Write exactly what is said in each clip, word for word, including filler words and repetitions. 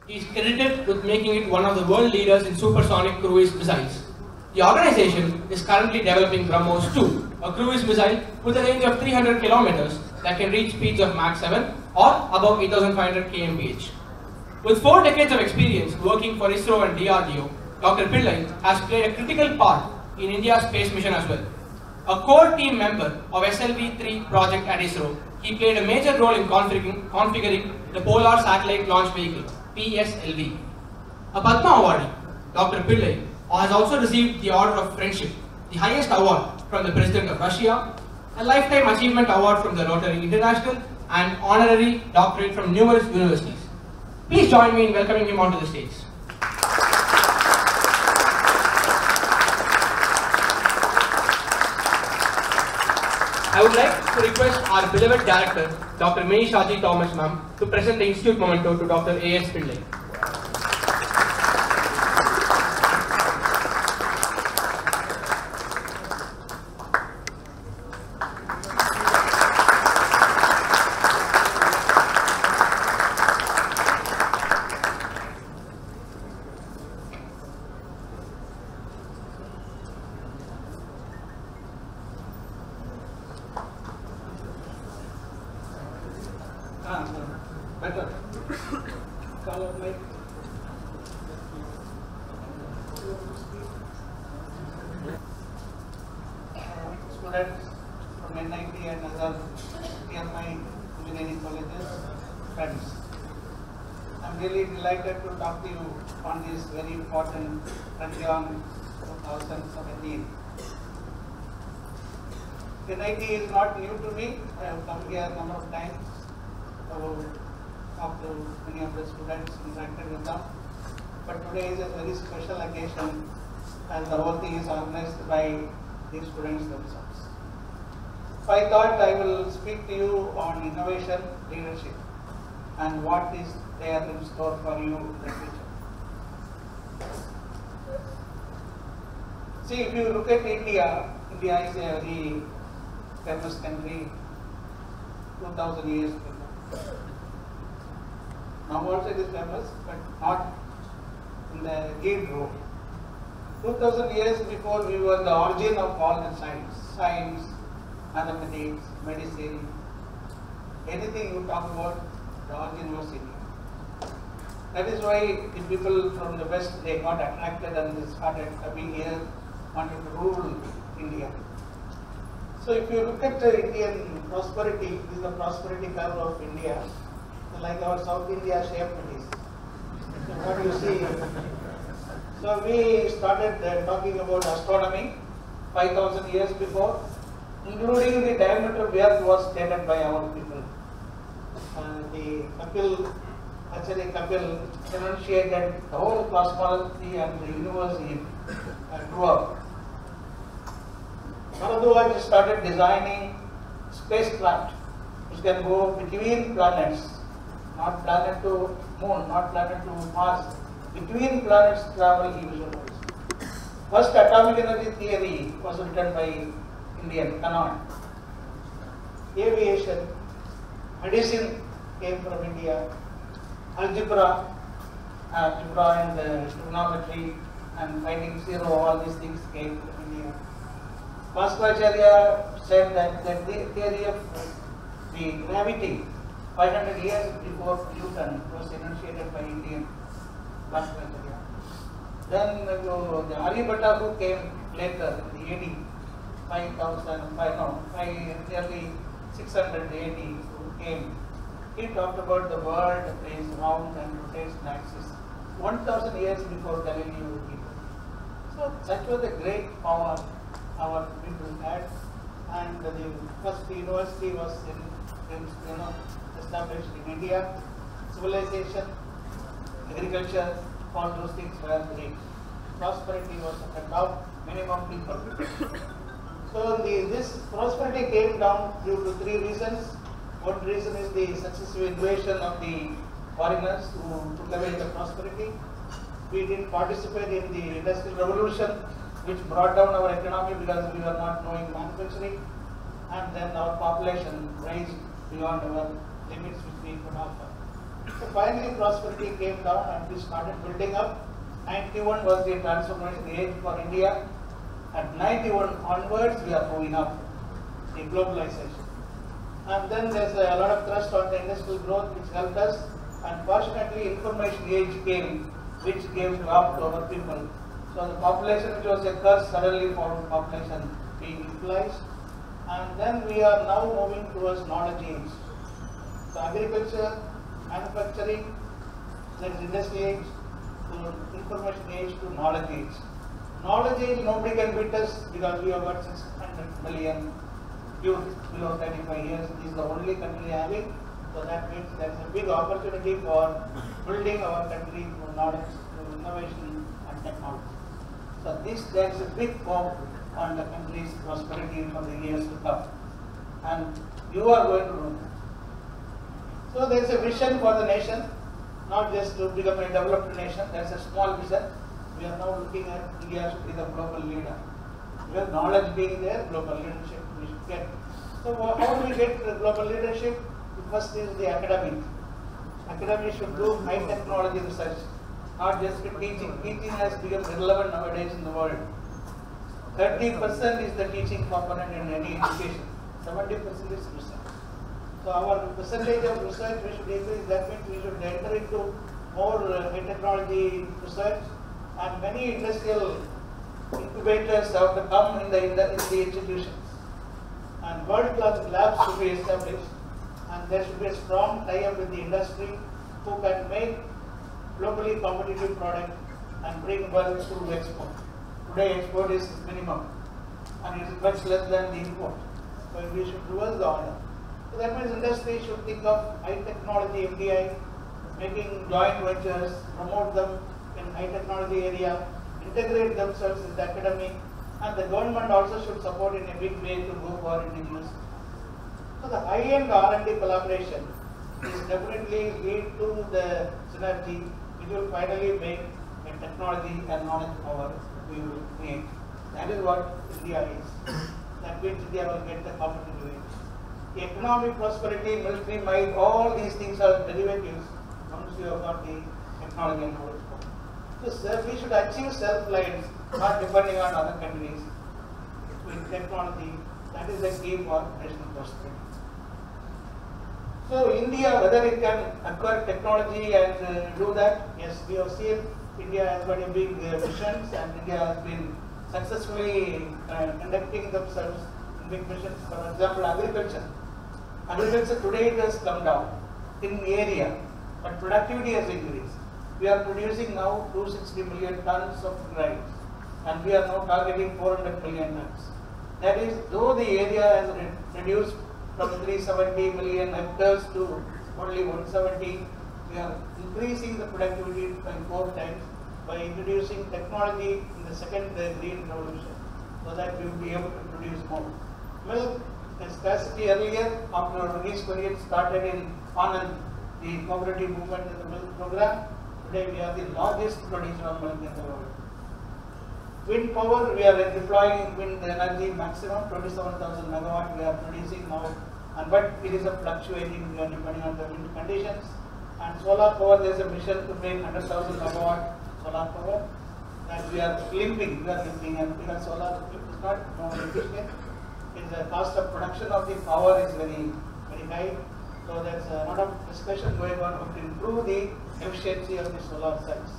He is credited with making it one of the world leaders in supersonic cruise missiles. The organization is currently developing BrahMos two, a cruise missile with a range of three hundred kilometers that can reach speeds of Mach seven or above eight thousand five hundred kilometers per hour. With four decades of experience working for ISRO and D R D O, Doctor Pillai has played a critical part in India's space mission as well. A core team member of S L V three project at ISRO, he played a major role in configuring, configuring the Polar Satellite Launch Vehicle, P S L V. A Padma awardee, Doctor Pillai has also received the Order of Friendship, the highest award from the President of Russia, a Lifetime Achievement Award from the Rotary International, and honorary doctorate from numerous universities. Please join me in welcoming him onto the stage. I would like to request our beloved director, Doctor Mini Shaji Thomas ma'am, to present the Institute Memento to Doctor A S Pillai. Students from N I T and other nearby engineering colleges, friends. I am really delighted to talk to you on this very important Ranjan two thousand seventeen. N I T is not new to me. I have come here a number of times to talk to many of the students, interacted with them. But today is a very special occasion as the whole thing is organized by the students themselves. So I thought I will speak to you on innovation leadership and what is there in store for you in the future. See, if you look at India, India is a very famous country two thousand years ago. Now also it is famous, but not in the lead role. two thousand years before, we were the origin of all the science, science, mathematics, medicine, anything you talk about, the origin was India. That is why the people from the West, they got attracted and they started coming here, wanted to rule India. So if you look at the Indian prosperity, this is the prosperity curve of India, so like our South India shape it is. So what do you see? So we started uh, talking about astronomy five thousand years before, including the diameter of the earth was stated by our people. Uh, the Kapil, actually Kapil enunciated the whole cosmology and the universe he uh, grew up. Bharadwaj started designing spacecraft which can go between planets, not planet to moon, not planet to Mars. Between planets travel he visualized. First atomic energy theory was written by Indian Kannan. Aviation, medicine came from India. Algebra, algebra and uh, trigonometry and finding zero, all these things came from India. Bhaskaracharya said that the theory of the gravity five hundred years before Newton was enunciated by Indian Bhaskaracharya. Then uh, the Aryabhatta who came later in the A D five thousand, five, no, five, nearly six hundred A D who came. He talked about the world is round and rotates on axis one thousand years before Galileo came. So such was the great power our people had, and the first university was in, in, you know, established in India. Civilization, agriculture, all those things were great. Prosperity was at the top, minimum people. So the, this prosperity came down due to three reasons. One reason is the successive invasion of the foreigners who took away the prosperity. We didn't participate in the industrial revolution, which brought down our economy because we were not knowing manufacturing, and then our population raised beyond our limits which we could offer. So finally prosperity came down and we started building up. ninety-one was the transformation age for India. At ninety-one onwards we are moving up, the globalization. And then there's a lot of thrust on the industrial growth which helped us. And fortunately information age came which gave job to our people. So the population which was a curse suddenly found population being utilized. And then we are now moving towards knowledge age. So agriculture, manufacturing, there's industry age, to information age to knowledge age. Knowledge age nobody can beat us because we have got six hundred million youth below thirty-five years. This is the only country having. So that means there is a big opportunity for building our country through knowledge, through innovation and technology. So this there is a big hope on the country's prosperity for the years to come. And you are going to do that. So there is a vision for the nation, not just to become a developed nation. There is a small vision. We are now looking at India should be the global leader. With knowledge being there, global leadership we should get. So how do we get the global leadership? First is the academy. Academy should do high technology research, not just teaching. Teaching has become irrelevant nowadays in the world. thirty percent is the teaching component in any education. seventy percent is research. So our percentage of research we should increase. That means we should enter into more uh, high technology research, and many industrial incubators have to come in the, in the, in the institutions. And world-class labs should be established. And there should be a strong tie-up with the industry who can make globally competitive product and bring wealth through export. Today export is minimum and it is much less than the import. So we should reverse the order. So that means industry should think of high technology F D I, making joint ventures, promote them in high technology area, integrate themselves with the academy, and the government also should support in a big way to go for indigenous. So the high-end R and D collaboration is definitely lead to the synergy which will finally make a technology and knowledge power we will create. That is what India is. That means India will get the competitive edge. Economic prosperity, military might, all these things are derivatives once you have got the technology and knowledge power. So we should achieve self-reliance, not depending on other countries. With technology, that is the key for national prosperity. So India, whether it can acquire technology and uh, do that, yes, we have seen India has got a big uh, missions, and India has been successfully uh, conducting themselves in big missions. For example, agriculture. Agriculture today it has come down in area, but productivity has increased. We are producing now two hundred sixty million tons of rice, and we are now targeting four hundred million tons. That is, though the area has re reduced from three hundred seventy million hectares to only one hundred seventy, we are increasing the productivity by four times by introducing technology in the second uh, green revolution, so that we will be able to produce more. Milk, the scarcity earlier, after East Korea started in Anand, the cooperative movement in the milk program, today we are the largest producer of milk in the world. Wind power, we are deploying wind energy maximum, twenty-seven thousand megawatt we are producing now, and but it is a fluctuating uh, depending on the wind conditions. And solar power, there is a mission to make one hundred thousand megawatt solar power, and we are limping, we are limping, and because solar is not no efficient, the cost of production of the power is very, very high. So there is a lot of discussion going on to improve the efficiency of the solar cells.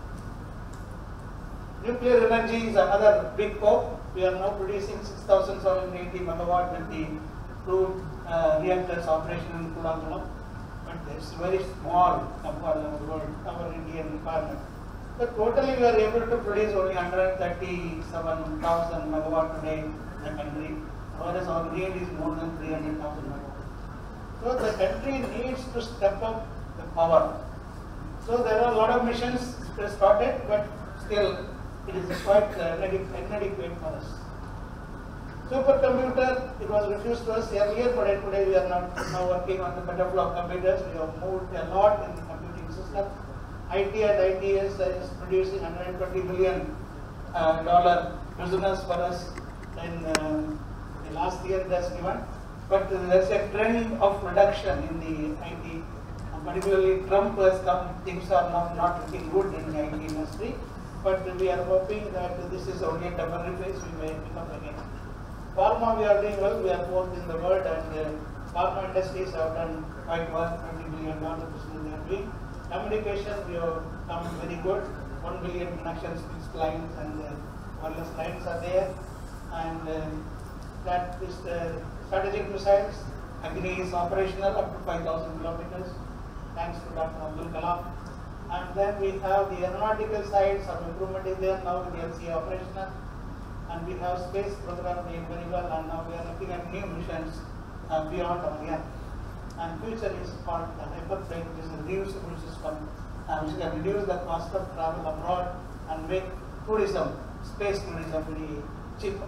Nuclear energy is another big hope. We are now producing six thousand seven hundred eighty megawatt with the two uh, reactors operational in Kulankulam, but it is very small compared to our, our Indian requirement. So totally we are able to produce only one hundred thirty-seven thousand megawatt today in the country, whereas our need is more than three hundred thousand megawatt. So the country needs to step up the power. So there are a lot of missions started, but still it is quite uh, inadequate for us. Supercomputer, it was refused to us earlier, but today we are not now working on the Petaflop computers. We have moved a lot in the computing system. I T and I T S is producing one hundred twenty billion dollar business for us in uh, the last year that's given. But there is a trend of reduction in the I T, and And particularly Trump has come, things are now not looking good in the I T industry, but we are hoping that this is only a temporary phase, we may pick up again. Pharma we are doing well, we are fourth in the world, and uh, pharma industries have done quite well, twenty billion dollars business they are doing. Communication we have come very good, one billion connections with clients and uh, wireless lines are there, and uh, that is the strategic missiles. Agni is operational up to five thousand kilometers, thanks to Doctor Abdul Kalam. And then we have the aeronautical side, some improvement is there now with the L C A operational. And we have space program doing very well, and now we are looking at new missions uh, beyond our Earth. And future is called the hyperplane, which is a reusable system, uh, which can reduce the cost of travel abroad and make tourism, space tourism, very cheaper.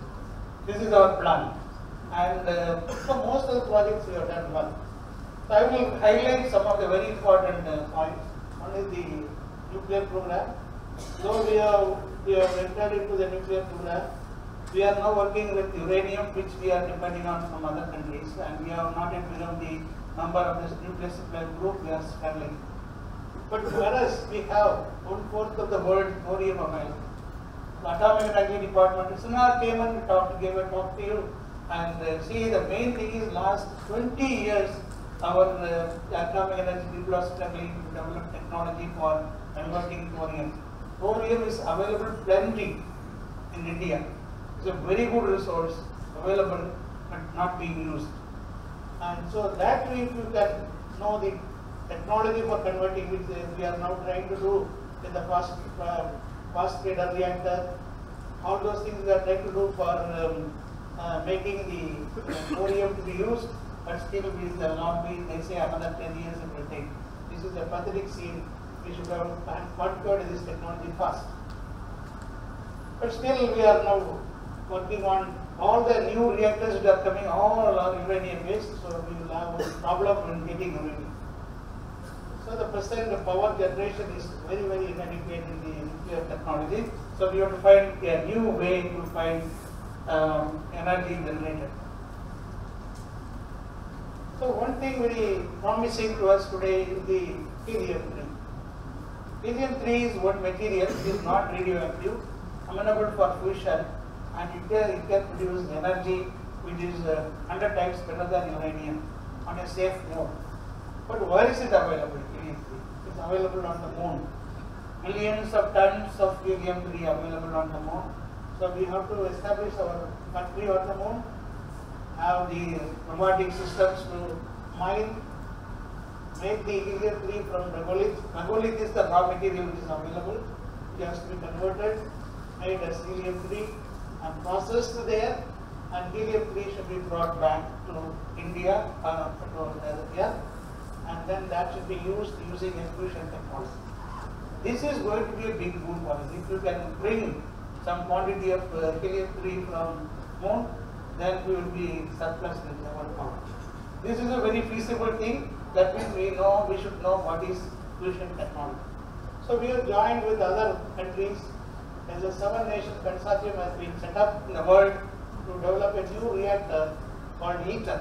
This is our plan. And uh, for most of the projects we have done well. So I will highlight some of the very important uh, points. One is the nuclear program. So we have, we have entered into the nuclear program. We are now working with uranium, which we are depending on from other countries, and we have not yet become the number of this nuclear supply group. We are struggling. But whereas we have one fourth of the world thorium available, the Atomic Energy Department, Sunar came and talked, gave a talk to you. And uh, see, the main thing is last twenty years, our uh, atomic energy people are struggling to develop technology for converting thorium. Thorium is available plenty in India. It's a very good resource available but not being used. And so that way, if you can know the technology for converting, which uh, we are now trying to do in the fast uh, fast breeder reactor, all those things we are trying to do for um, Uh, making the uh, thorium to be used, but still we will not be, they say another ten years it will take. This is a pathetic scene. We should have conquered this technology fast. But still we are now working on all the new reactors that are coming, all are uranium based, so we will have a problem in getting uranium. So the percent of power generation is very, very inadequate in the nuclear technology. So we have to find a new way to find Um, energy generated. So one thing very promising to us today is the helium three. Helium three is one material, it is not radioactive, amenable for fusion, and it can, it can produce energy which is uh, one hundred times better than uranium on a safe mode. But where is it available, helium three? It is available on the moon. Millions of tons of helium three available on the moon. So we have to establish our country on the moon, have the robotic systems to mine, make the helium three from regolith. Regolith is the raw material which is available. It has to be converted, made as helium three and processed there, and helium three should be brought back to India or to the Earth, and then that should be used using a fusion technology. This is going to be a big boom for us. If you can bring some quantity of uh, helium three from moon, then we will be surplus with our power. This is a very feasible thing. That means we know, we should know what is fusion technology. So we have joined with other countries. As a seven nation consortium has been set up in the world to develop a new reactor called ITER,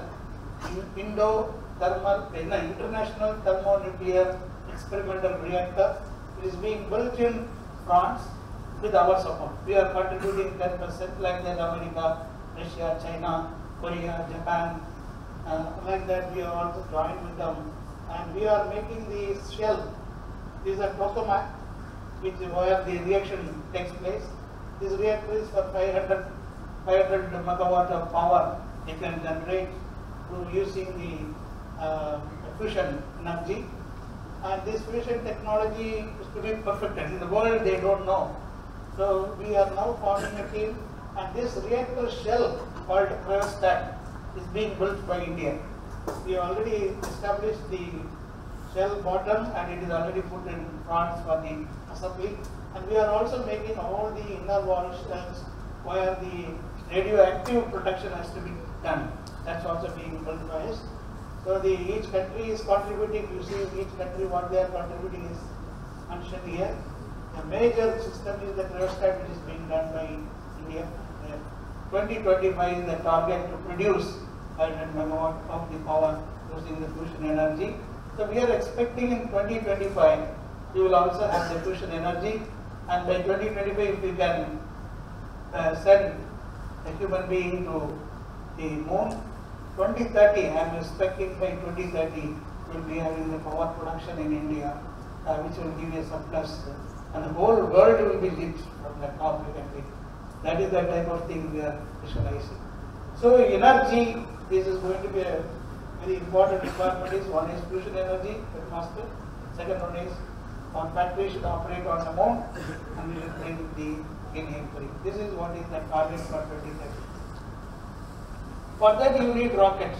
Indo-Thermal, International Thermonuclear Experimental Reactor. It is being built in France with our support. We are contributing ten percent, like that America, Russia, China, Korea, Japan, uh, like that we are also joined with them, and we are making the shell. These are tokamak, which is where the reaction takes place. This reactor is for five hundred megawatt of power it can generate through using the uh, fusion energy. And this fusion technology is to be perfected. In the world they don't know. So we are now forming a team, and this reactor shell called cryostat is being built by India. We already established the shell bottom, and it is already put in France for the assembly. And we are also making all the inner wall shells where the radioactive protection has to be done. That's also being built by us. So the each country is contributing. You see each country what they are contributing is mentioned here. The major system is the cryostat, which is being done by India. Uh, twenty twenty-five is the target to produce five hundred megawatt of the power using the fusion energy. So we are expecting in twenty twenty-five, we will also have the fusion energy, and by twenty twenty-five, if we can uh, send a human being to the moon, twenty thirty, I am expecting by twenty thirty, we will be having the power production in India, uh, which will give a surplus, and the whole world will be lit from the top. You can be. That is the type of thing we are visualizing. So energy, this is going to be a very important requirement. Is one is fusion energy, very faster. Second one is our factory should operate on the moon, and we will bring the Indian free. This is what is the target for twenty thirty. For that you need rockets.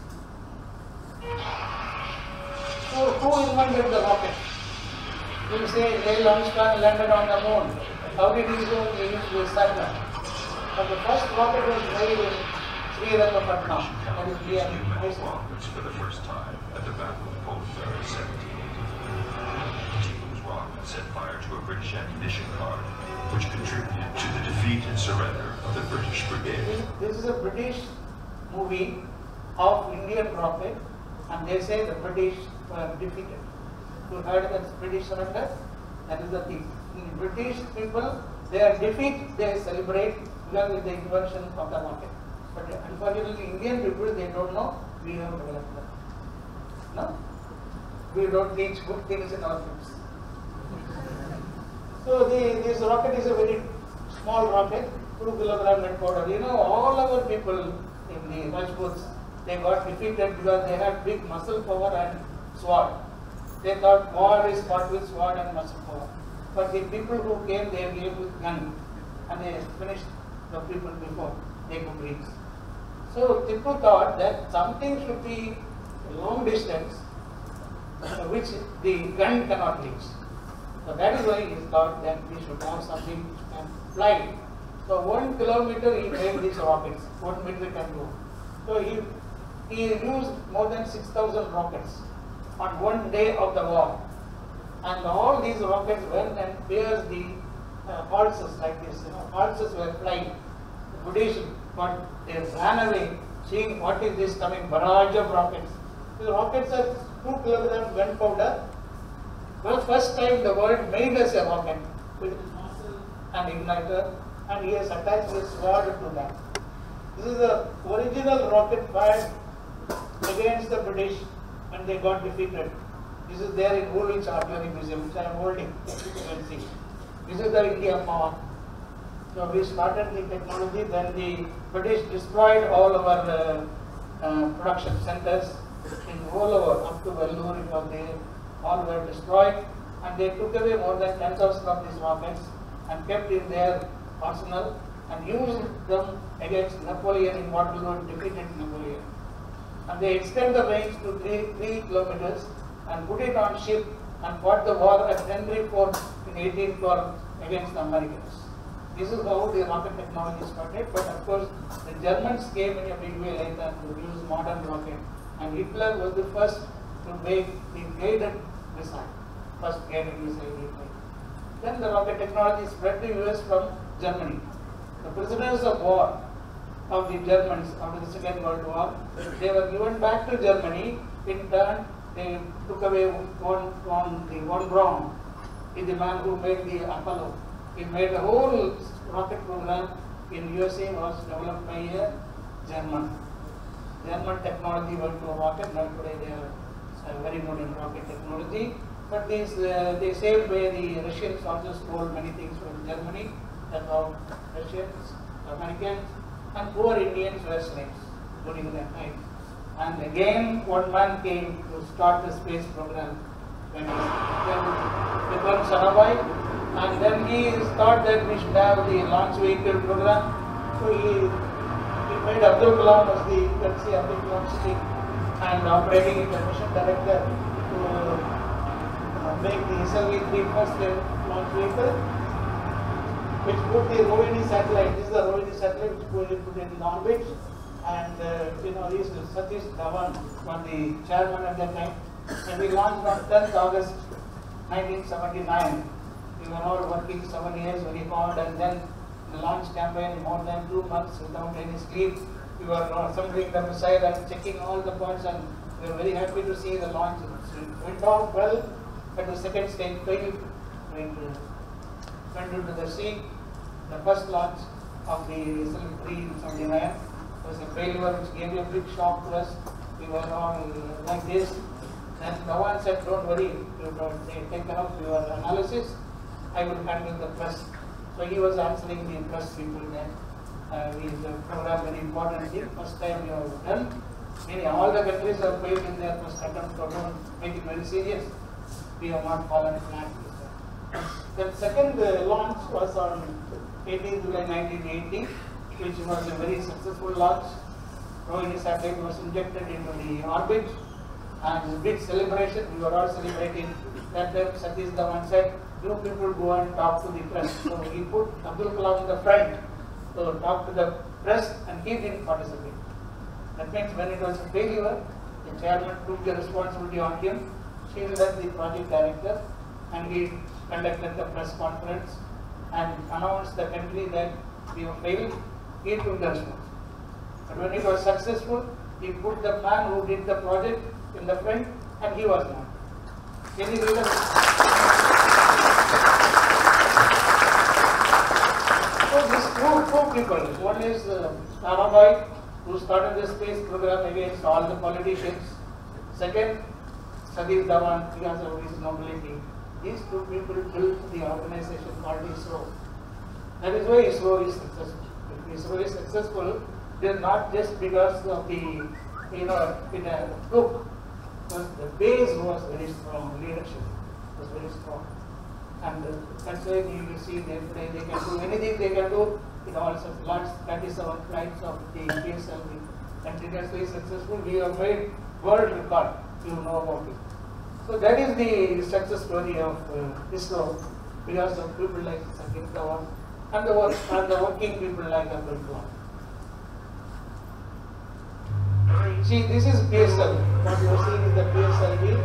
So who invented the rocket? You say Neil Armstrong landed on the moon. How did he go? He used the satellite. But the first rocket was made in Srirangapatnam. That is near Mysore. For the first time at the Battle of Port Ferry, seventeen eighty. Teams rocket set fire to a British ammunition car, which contributed to the defeat and surrender of the British brigade. This is a British movie of Indian rocket, and they say the British were defeated. You heard that British surrender? That is the thing. In British people, their defeat they celebrate because with the invention of the rocket. But unfortunately, Indian people, they don't know we have developed that. No? We don't teach good things in our books. So the, this rocket is a very small rocket, two kilogram gunpowder. You know, all our people in the Rajputs, they got defeated because they had big muscle power and sword. They thought war is fought with sword and muscle power. But the people who came, they came with gun, and they finished the people before they could reach. So Tipu thought that something should be long distance, which the gun cannot reach. So that is why he thought that we should have something which can fly. So one kilometer he made these rockets, one meter can go. So he, he used more than six thousand rockets on one day of the war. And all these rockets went and pierced the uh, pulses like this. You know, pulses were flying. The British, but they ran away, seeing what is this coming barrage of rockets. These rockets are two kilogram gunpowder. For the first time, the world made us a rocket with nozzle and igniter, and he has attached his sword to that. This is the original rocket fired against the British, and they got defeated. This is there in Woolwich Artillery Museum, which I am holding. You can see. This is the India power. So we started the technology, then the British destroyed all our uh, uh, production centers in all over, up to Vellore, it was there. All were destroyed, and they took away more than ten thousand of these rockets and kept in their arsenal and used them against Napoleon in Waterloo, defeated Napoleon. And they extend the range to three, three kilometers and put it on ship and fought the war at Henry Fort in eighteen twelve against the Americans. This is how the rocket technology started, but of course the Germans came in a big way later to use modern rocket, and Hitler was the first to make the guided missile, first guided missile he made. Then the rocket technology spread to U S from Germany. The prisoners of war of the Germans after the Second World War, they were given back to Germany. In turn, they took away one, one, the one Braun, is the man who made the Apollo. He made the whole rocket program in U S A was developed by a German. German technology went to a rocket. Now today they are uh, very good in rocket technology. But these, uh, they saved by the Russians also stole many things from Germany. About Russians, Americans, and poor Indians were slaves during that time. And again, one man came to start the space program when he became Sarabhai, and then he thought that we should have the launch vehicle program. So he, he made Abdul Kalam as the, let's say, Abdul Kalam sitting and operating the mission director to uh, make the S L V three first launch vehicle, which put the Rohini satellite. This is the Rohini satellite which put it put in orbit, and uh, you know, this is Satish Dhawan was the chairman at that time, and we launched on tenth August nineteen seventy-nine. We were all working seven years very hard, and then the launch campaign more than two months without any sleep. We were assembling the missile and checking all the points and We were very happy to see the launch. It went off well, but the second stage failed. Went, uh, went into the sea. The first launch of the S L V three in seventy-nine was a failure which gave a big shock to us. We were all like this. And Dhawan said, don't worry, you don't take care of your analysis. I will handle the press. So he was answering the press people there. Uh, we the program very important thing. First time you have done. Meaning all the countries have failed in their first attempt, so don't make it very serious. We have not fallen flat. The second uh, launch was on eighteenth July nineteen eighty, which was a very successful launch. Rohini satellite was injected into the orbit, and a big celebration. We were all celebrating. That time Satish Dhawan said, "You people go and talk to the press." So he put Abdul Kalam in the front to talk to the press, and he didn't participate. That means when it was a failure, the chairman took the responsibility on him. He was the project director, and he conducted the press conference and announced the country that we have failed. He took the responsibility. But when it was successful, he put the man who did the project in the front, and he was not. Any reason? So these two, two people, one is uh, Sarabhai, who started the space program against all the politicians. Second, Satish Dhawan, because of his nobility. These two people built the organization called ISRO. That is why ISRO is successful. If ISRO is successful, it is not just because of the, you know, in a book. Because the base was very strong, leadership was very strong. And uh, that's why you will see them today, they can do anything they can do. It also launched thirty-seven flights of the P S L V. Continuously successful. We have made world record. You know about it. So that is the success story of uh, ISRO, because of people like Satish Dhawan and the work, and the working people like Abdul Kalam. See, this is P S L V. What you are seeing is the P S L V.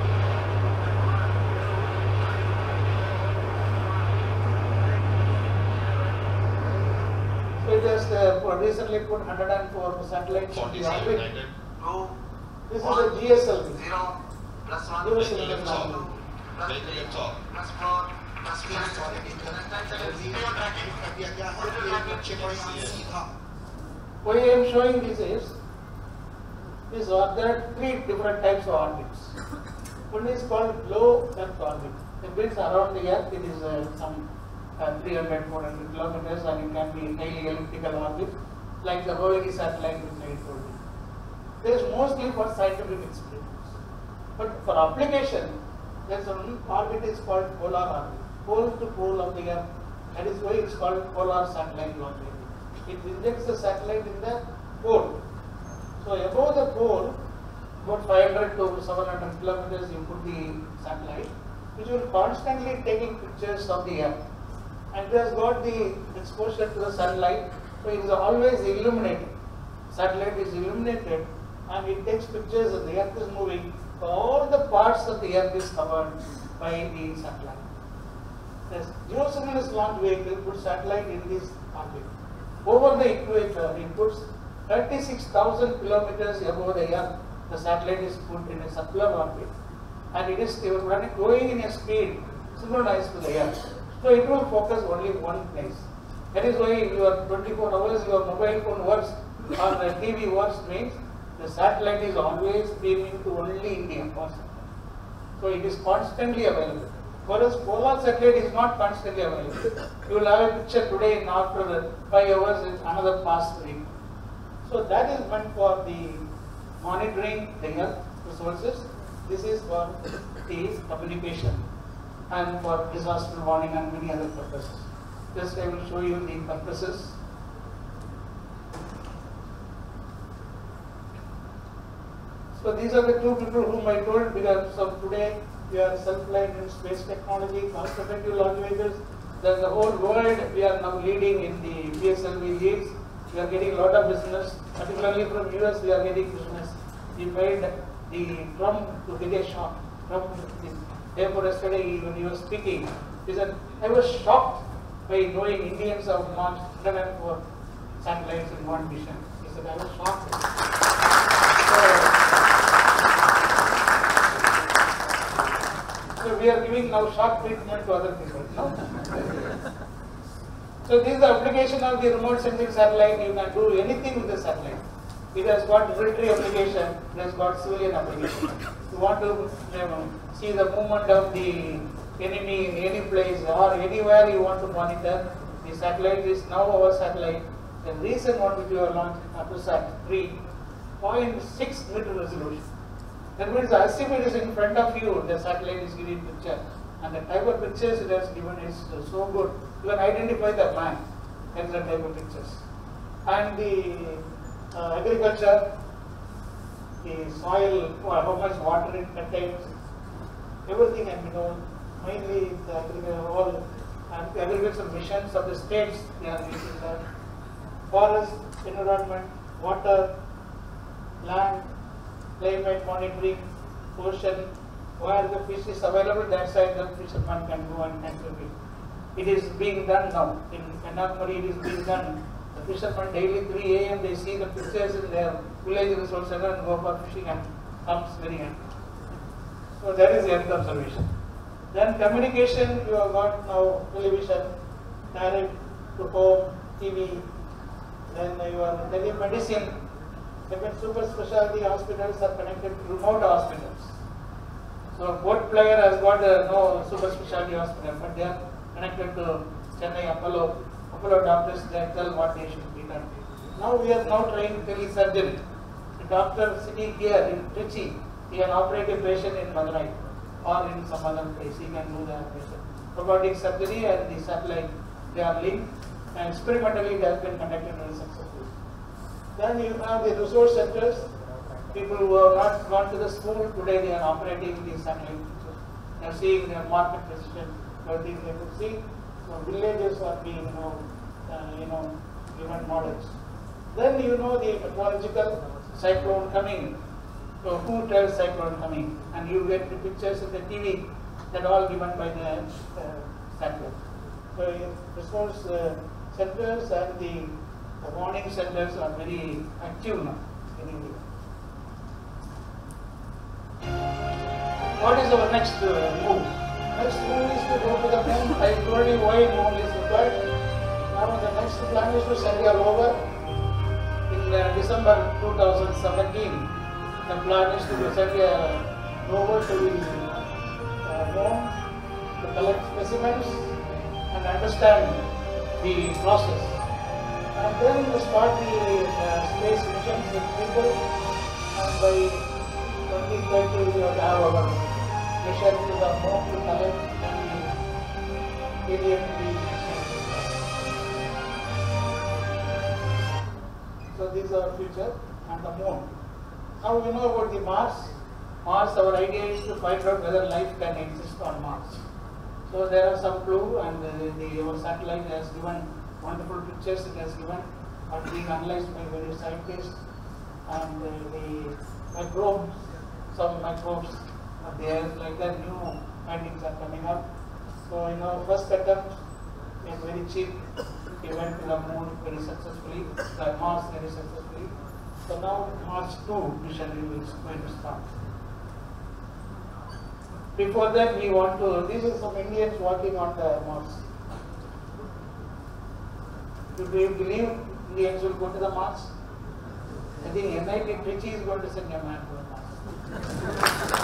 So it has uh, recently put one hundred four satellites in the orbit. This is a G S L V. Zero, plus one, Give us a make little it more. top. Plus three, plus four, plus five. Why I am showing this is, is uh, there are three different types of orbits. One is called low Earth orbit. It means around the Earth it is uh, some uh, three hundred, four hundred kilometers, and it can be highly elliptical orbit, like the Rohini satellite which I told you. This is mostly for scientific experiments. But for application, there is one orbit is called polar orbit, pole to pole of the Earth. That is why it is called polar satellite orbit. It injects the satellite in the pole. So above the pole, about five hundred to seven hundred kilometers, you put the satellite, which will constantly taking pictures of the Earth. And it has got the exposure to the sunlight, so it is always illuminated. Satellite is illuminated, and it takes pictures of the Earth is moving. So all the parts of the Earth is covered by the satellite. The geosynchronous launch vehicle puts satellite in this orbit. Over the equator, it puts thirty-six thousand kilometers above the Earth. The satellite is put in a circular orbit, and it is running, going in a speed synchronized to the Earth. So it will focus only one place. That is why your twenty-four hours your mobile phone works or the T V works means the satellite is always beaming to only India. So it is constantly available. Whereas polar satellite is not constantly available. You will have a picture today and after five hours it's another past week. So that is meant for the monitoring the Earth resources. This is for the communication and for disaster warning and many other purposes. Just I will show you the purposes. So these are the two people whom I told, because of today we are self-reliant in space technology, cost-effective launch vehicles. Then the whole world we are now leading in the P S L V leads. We are getting a lot of business, particularly from U S we are getting business. We made the Trump to get a shock. Trump, therefore yesterday when he was speaking, he said, I was shocked by knowing Indians have launched one hundred four satellites in one mission. He said, I was shocked. So, giving now shock treatment to other people. No? So this is the application of the remote sensing satellite. You can do anything with the satellite. It has got military application, it has got civilian application. You want to you know, see the movement of the enemy in any place or anywhere you want to monitor, the satellite is now our satellite. The recent one which we have launched, APOSAT three point six meter resolution. That means as if it is in front of you, the satellite is giving picture. And the type of pictures it has given is so good. You can identify the man. That's the type of pictures. And the uh, agriculture, the soil, how much water it contains, everything can be known. Mainly the agriculture, all and agricultural missions of the states, they are using that. Forest, environment, water, land, climate monitoring, ocean, where the fish is available, that side the fisherman can go and contribute. It is being done now. In Kanyakumari it is being done. The fishermen daily three A M they see the pictures in their village resource center and go for fishing and comes very happy. So that is the earth observation. Then communication, you have got now television, direct to home, T V, then your telemedicine. Even super specialty hospitals are connected to remote hospitals. So Port Player has got uh, no super specialty hospital, but they are connected to Chennai Apollo. Apollo doctors, they tell what they should be done. Now we are now trying telesurgery. The doctor sitting here in Trichy, he can operate a patient in Madurai or in some other place, he can do the operation. Robotic surgery and the satellite, they are linked, and experimentally they have been conducted very successfully. Then you have the resource centers. People who have not gone to the school, today they are operating the satellite pictures. They are seeing their market position, everything they could see. So villages are being, you know, uh, you know, given models. Then you know the meteorological cyclone coming. So who tells cyclone coming? And you get the pictures in the T V that all given by the uh, satellite. So resource uh, centers and the, the warning centers are very active now in India. What is our next uh, move? Next move is to go to the moon. I told you why moon is required. Now the next plan is to send a rover in uh, December two thousand seventeen. The plan is to send a rover to the uh, moon to collect specimens and understand the process. And then to start the uh, space missions with people, and by twenty thirty we will have our mission to the moon to collect the alien beings. So this is our future and the moon. Now we know about the Mars. Mars, our idea is to find out whether life can exist on Mars. So there are some clue, and the, the, our satellite has given wonderful pictures. It has given are being analyzed by various scientists, and uh, the microbes, some microbes are there, like that new findings are coming up. So in our first attempt, it was very cheap. We went to the moon very successfully, the Mars very successfully. So now Mars two mission is going to start. Before that, we want to, these are some Indians working on the Mars. Do you believe Indians will go to the Mars? I think N I T Trichy is going to send a man to the Mars.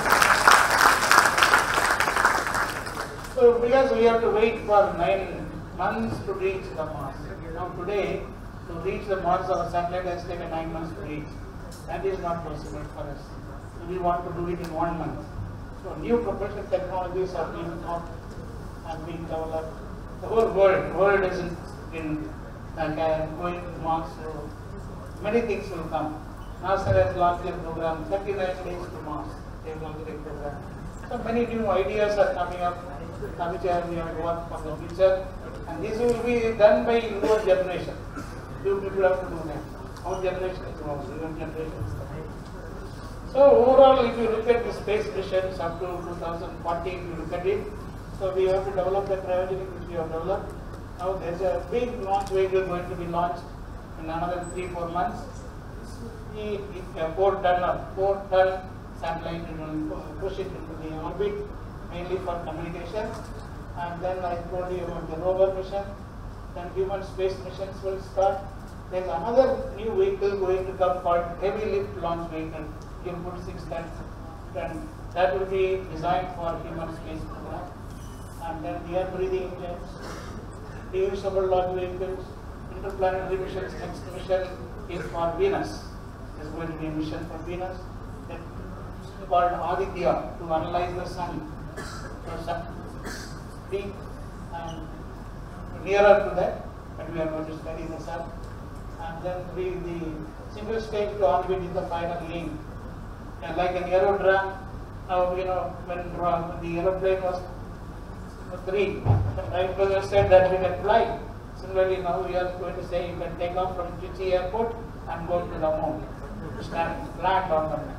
So because we have to wait for nine months to reach the Mars. Now today, to reach the Mars, our satellite has taken nine months to reach. That is not possible for us. So we want to do it in one month. So new propulsion technologies are being taught and being developed. The whole world, world is in, in uh, going to Mars. So many things will come. NASA has launched a program, thirty-nine days to Mars. They have launched a program. So many new ideas are coming up, which we have worked for the future. And this will be done by your generation. You people have to do that. Our generation is wrong, your generation is right. So overall, if you look at the space missions up to two thousand forty, if you look at it, so we have to develop the cryogenic which we have developed. Now there is a big launch vehicle going to be launched in another three, four months. The four ton or four ton satellite will push it into the orbit mainly for communication. And then I told you about the rover mission. Then human space missions will start. There's another new vehicle going to come called heavy lift launch vehicle. You can put six tons. Then that will be designed for human space program. And then the air breathing engines, reusable launch vehicles, interplanetary missions. Next mission is for Venus. There's going to be a mission for Venus. Then called Aditya to analyze the sun. So sun being and nearer to that, but we are going to study the sun. And then we the single stage to orbit is the final link. And like an aerodrome, now you know when the aeroplane was three, Wright brothers said that we can fly. Similarly, now we are going to say you can take off from Trichy Airport and go to the moon, stand land on the moon.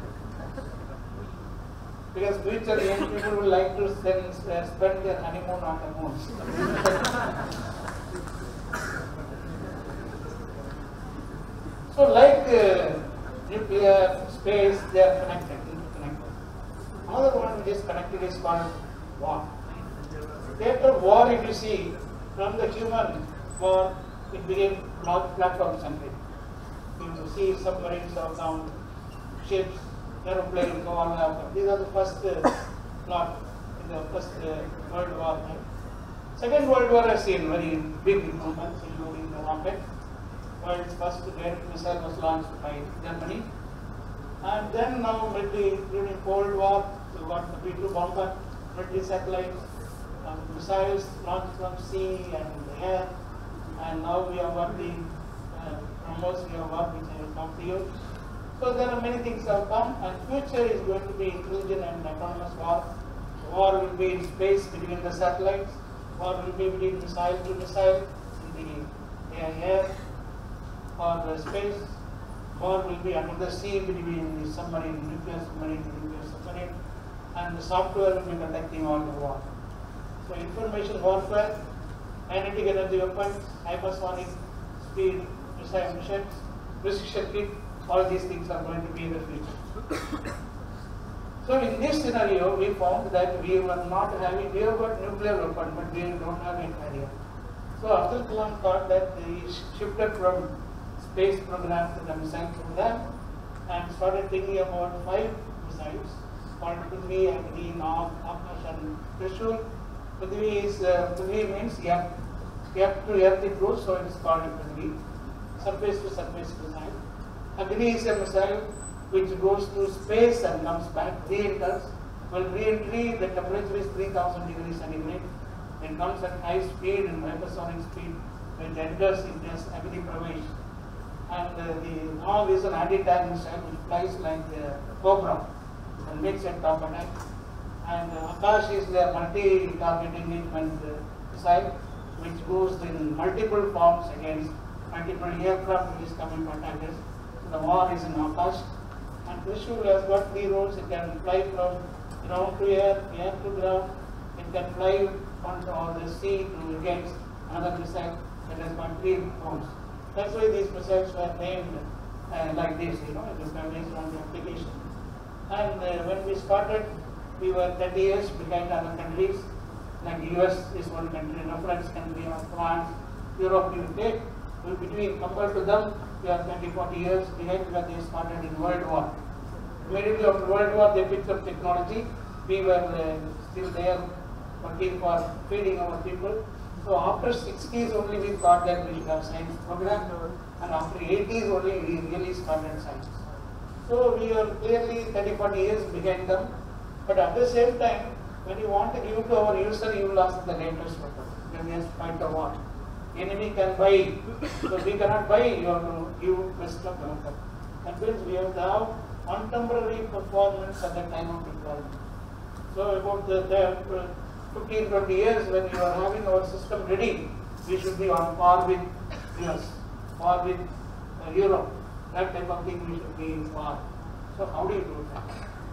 Because future young people would like to spend, uh, spend their honeymoon on the moon. So, like uh, nuclear, space, they are connected, interconnected. Another one which is connected is called war. Later, war, if you see, from the human war, it became not platform centric. You see submarines have come, ships, aeroplanes, all have. These are the first uh, plot in the first uh, World War. Right? Second World War has seen very big improvements, including the rocket. World's first direct missile was launched by Germany. And then now, during Cold War, we got the B two bomber, military satellites, um, missiles launched from sea and the air. And now we have got the uh, BrahMos, we have got which I will talk to you. So there are many things that have come, and future is going to be intelligent and autonomous war. War will be in space between the satellites. War will be between missile to missile in the air or the space. War will be under the sea between the submarine, nuclear submarine, nuclear submarine, and the software will be conducting all the war. So information warfare, kinetic energy weapons, hypersonic speed missile missions, precision hit. All these things are going to be in the future. So in this scenario, we found that we were not having, we have got nuclear weapon, but we don't have a carrier. So Abdul Kalam thought that he shifted from space program to the missile program and started thinking about five missiles called Prithvi, Agni, Nav, Akash and Trishul. Prithvi is, uh, Prithvi means earth, earth to earth cruise, so it is called Prithvi. Surface to surface missile. Agni is a missile which goes to space and comes back, re-enters. Well, re-entry, the temperature is three thousand degrees centigrade. It comes at high speed and hypersonic speed. It enters in this Agni Pravesh. And uh, the Nav is an anti-tank missile which flies like a cobra and makes a top attack. And uh, Akash is the multi-target engagement uh, missile which goes in multiple forms against multiple aircraft which is coming to attack us. The war is in Akash, and Trishul has got three roles. It can fly from ground to air, air to ground. It can fly onto the sea to against another missile that has got three roles. That's why these missiles were named uh, like this, you know, it was based on the application. And uh, when we started, we were thirty years behind other countries. Like U S is one country, reference country, or France, Europe, U K. Between compared to them, we are twenty, forty years behind because they started in World War. Immediately after World War, they picked up technology. We were uh, still there working for feeding our people. So after sixties only we thought that we should have science program, and after eighties only we really started science. So we are clearly thirty, forty years behind them. But at the same time, when you want to give to our user, you will ask the latest weapon. Then we have to fight the war. Enemy can buy, so we cannot buy, you have to give best of the weapon. That means we have to have contemporary performance at the time of deployment. So about the, the fifteen, twenty years when you are having our system ready, we should be on par with U S, par with uh, Europe. That type of thing we should be in par. So how do you do that?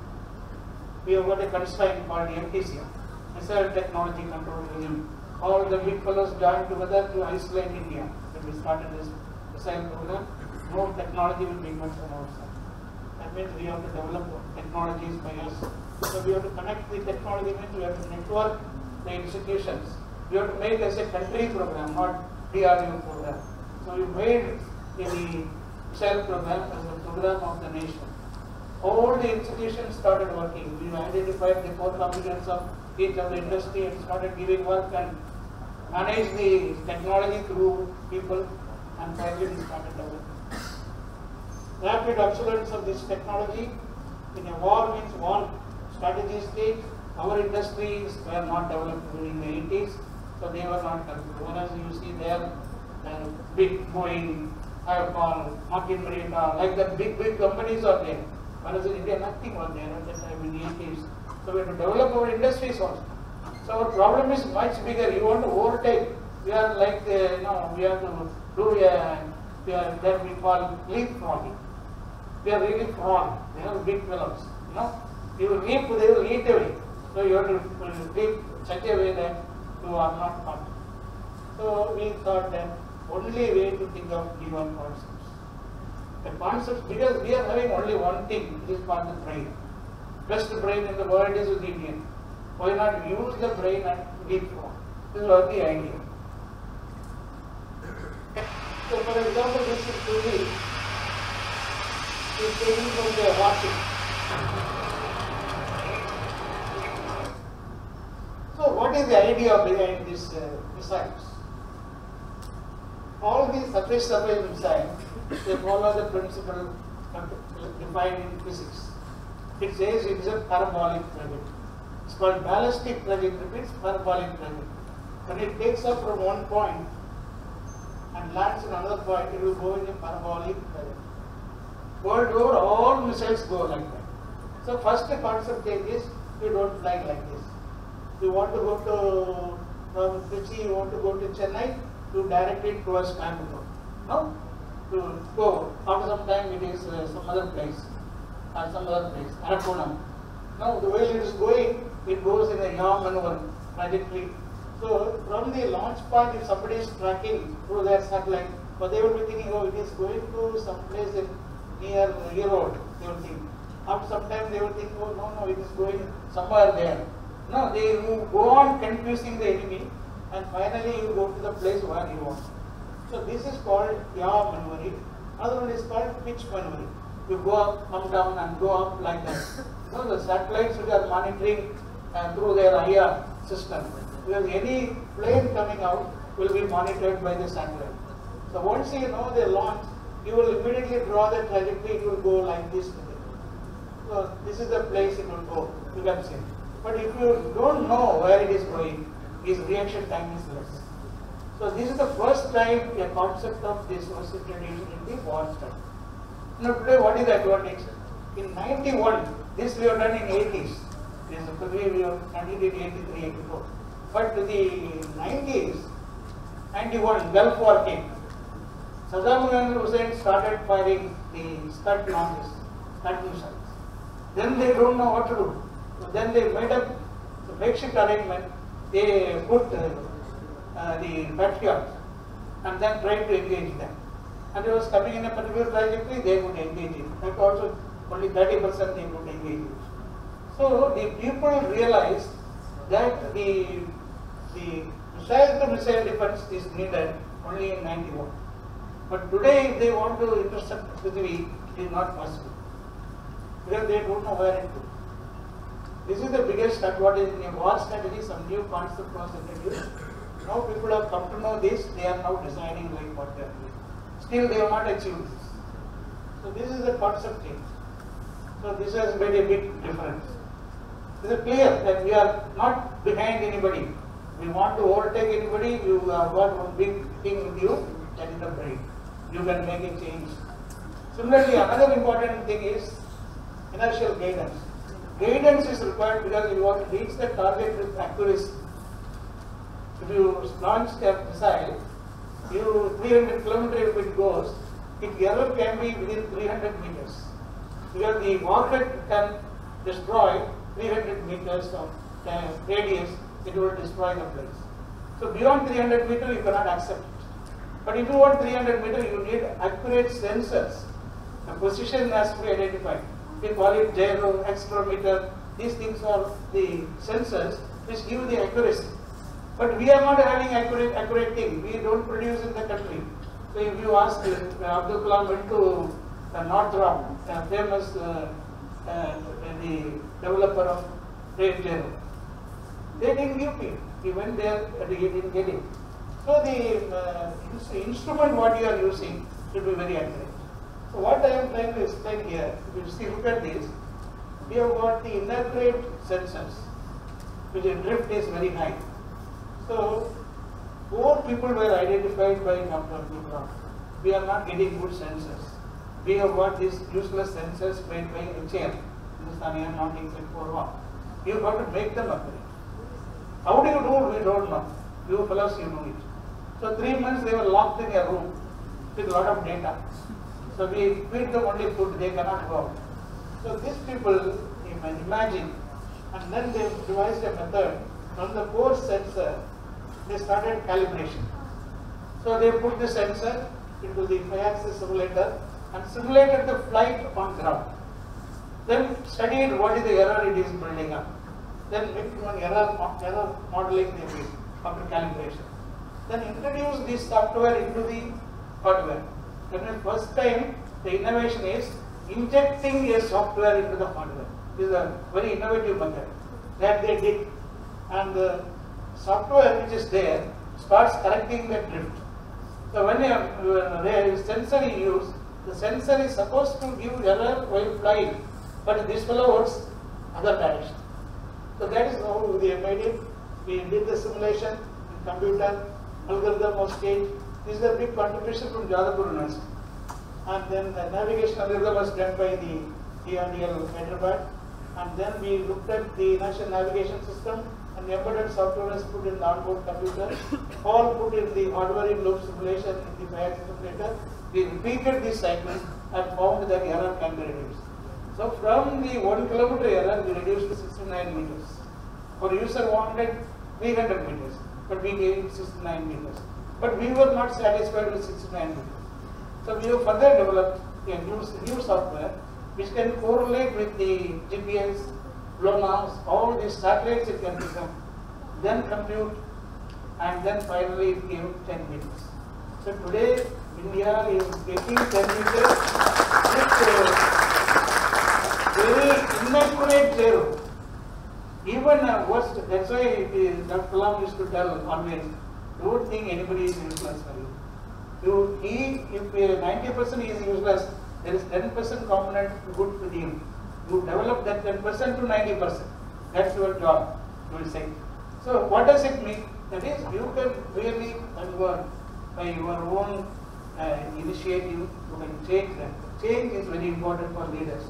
We have got a constraint called M T C, Missile Technology Control Regime. All the big fellows joined together to isolate India. When we started this missile program, no technology will be much from outside. That means we have to develop technologies by us. So we have to connect the technology, means we have to network the institutions. We have to make as a country program, not D R D O program. So we made the cell program as a program of the nation. All the institutions started working. We identified the core competence of each of the industry and started giving work and managed the technology through people, and finally we started developing. Rapid obsolescence of this technology in a war means war strategy stage. Our industries were not developed during the eighties, so they were not developed. Whereas you see there, uh, big Boeing, Aircon, Lockheed Martin, like the big, big companies are there. Whereas in India, nothing was there at that time in the eighties. So we have to develop our industries also. So our problem is much bigger. You want to overtake. We are like, uh, you know, we have to do a, we are, that we call leapfrogging. They are really frog. They are big fellows. You know, you will leap, they will eat away. So you have to leap such a way that you are not caught. So we thought that only way to think of given concepts. The concepts, because we are having only one thing, it is called the brain. Best brain in the world is with Indian. Why not use the brain and leapfrog? This was the idea. So for example, this is two D. Is taken from the watching. So what is the idea behind these uh, missiles? All these surface-surface missiles, they follow the principle defined in physics. It says it is a parabolic trajectory. It's called ballistic trajectory, it's parabolic trajectory. When it takes up from one point and lands in another point, it will go in a parabolic trajectory. World over, all missiles go like that. So first the concept change is, you don't fly like this. You want to go to, from Trichy, you want to go to Chennai, you direct it towards Bangalore. No? To go, after some time it is uh, some other place, or some other place, Arakonam. Now the way it is going, it goes in a yaw maneuver trajectory. So from the launch point, if somebody is tracking through their satellite, but they will be thinking, oh, it is going to some place in near the road, they will think. After some time they will think, oh no, no, it is going somewhere there. No, they will go on confusing the enemy, and finally you go to the place where you want. So this is called yaw maneuvering. Another one is called pitch maneuvering. You go up, come down and go up like that. So the satellites which are monitoring uh, through their I R system, because any plane coming out will be monitored by the satellite. So once you know they launch, you will immediately draw the trajectory, it will go like this. So this is the place it will go, you can see. But if you don't know where it is going, its reaction time is less. So this is the first time a concept of this was introduced in the war study. Now today what is the advantage? In ninety-one, this we have done in eighties. This is we we have done it in eighty-three, eighty-four. But the nineties, ninety-one, Gulf War came. Saddam Hussein started firing the Scud launches, Scud missiles. Then they don't know what to do. So then they made up the makeshift arrangement. They put uh, uh, the Patriots and then tried to engage them. And it was coming in a particular trajectory, they would engage it. That also only thirty percent they would engage it. So the people realized that the, the missile to missile defense is needed only in ninety-one. But today, if they want to intercept Prithvi, it is not possible. Because they don't know where it goes. This is the biggest advantage in a war strategy. Some new concept was introduced. Now people have come to know this, they are now designing like what they are doing. Still, they have not achieved this. So this is the concept change. So this has made a big difference. It is clear that we are not behind anybody. We want to overtake anybody, you have got one big thing with you, that is the brain. You can make a change. Similarly, another important thing is inertial guidance. Guidance is required because you want to reach the target with accuracy. If you launch a missile, you three hundred kilometers if it goes, its error can be within three hundred meters. Because the rocket can destroy three hundred meters of uh, radius, it will destroy the place. So beyond three hundred meters, you cannot accept it. But if you want three hundred meters, you need accurate sensors. The position has to be identified. We call it gyro, accelerometer. These things are the sensors which give the accuracy. But we are not having accurate, accurate thing. We don't produce in the country. So if you ask, uh, Abdul Kalam went to uh, Northrop, uh, famous uh, uh, the developer of Ray Gyro. They didn't give me. He went there and he didn't get it. So the uh, instrument what you are using should be very accurate. So what I am trying to explain here, if you see, look at this, we have got the inaccurate sensors, which the drift is very high. So four people were identified by Doctor Abdul. We are not getting good sensors. We have got these useless sensors made by H A M, Hindustan Aeronautics and Forward. You have got to make them accurate. How do you do it? We don't know. You fellows, you know it. So three months they were locked in a room with a lot of data. So we feed them only food, they cannot go out. So these people, you can imagine, and then they devised a method. From the core sensor, they started calibration. So they put the sensor into the five-axis simulator and simulated the flight on ground. Then studied what is the error it is building up. Then one error, error modeling they did after calibration. Then introduce this software into the hardware. Then the first time the innovation is injecting a software into the hardware. This is a very innovative method that they did. And the software which is there starts correcting the drift. So when a sensor is used, the sensor is supposed to give error while flying, but this fellow works other direction. So that is how we made it. We did the simulation in computer, algorithm was changed. This is a big contribution from Jadavpur University. And then the navigation algorithm was done by the D R D L Hyderabad. And then we looked at the national navigation system, and the embedded software was put in the onboard computer, all put in the hardware in loop simulation in the five-axis simulator. We repeated this cycle and found that error can be reduced. So from the one kilometer error, we reduced to sixty-nine meters. Our user wanted three hundred meters, but we gave him sixty-nine meters. But we were not satisfied with sixty-nine meters. So we have further developed a new, new software which can correlate with the G P S, GLONASS, all these satellites it can become, then compute, and then finally it gave ten meters. So today India is getting ten meters with a very inaccurate gyro. Even uh, worst, that's why Doctor Kalam used to tell always, don't think anybody is useless for you. You, he, if ninety percent is useless, there is ten percent component good with him. You develop that ten percent to ninety percent. That's your job, you will say. So what does it mean? That is, you can really convert by your own uh, initiative, you can change that. Change is very important for leaders.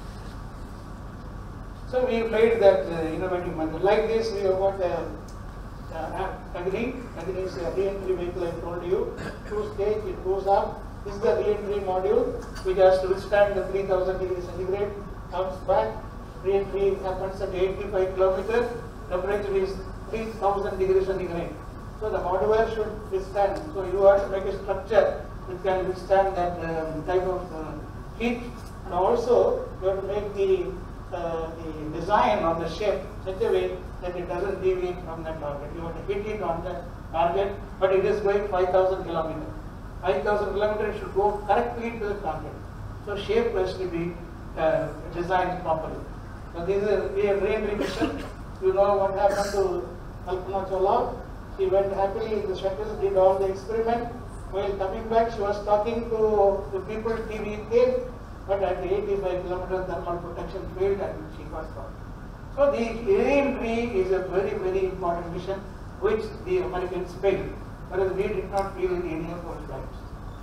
So we made that uh, innovative method. Like this, we have got a uh, Agni. Agni is a re-entry vehicle, I told you. Two stage, it goes up. This is the re-entry module, which has to withstand the three thousand degrees centigrade. Comes back, re-entry happens at eighty-five kilometers. Temperature is three thousand degrees centigrade. So the hardware should withstand. So you have to make a structure which can withstand that um, type of uh, heat. And also, you have to make the Uh, the design or the shape such a way that it doesn't deviate from that target. You want to hit it on that target, but it is going five thousand kilometers. five thousand kilometers should go correctly to the target. So shape has to be uh, designed properly. So this is a re-entry mission. You know what happened to Kalpana Chawla. She went happily in the shuttle, did all the experiment. While coming back, she was talking to the people T V came. But at the eighty-five kilometers thermal protection failed and she got caught. So the re-entry is a very, very important mission which the Americans failed, whereas we did not fail in any of our flights.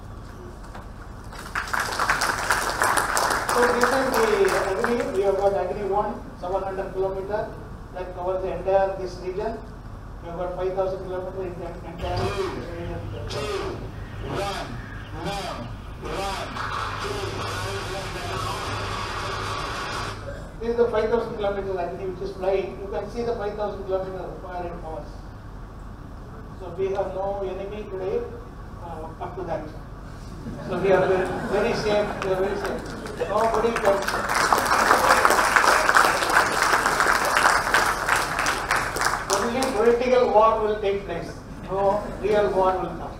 So this is the Agni. We have got Agni one, seven hundred kilometers that covers the entire this region. We have got five thousand kilometers in the entire region. Run, run, run. This is the five thousand kilometers Agni which is flying. You can see the five thousand kilometers fire and hours. So we have no enemy today uh, up to that. So we are very, very safe. We are very safe. Nobody can. war will take place. No real war will come.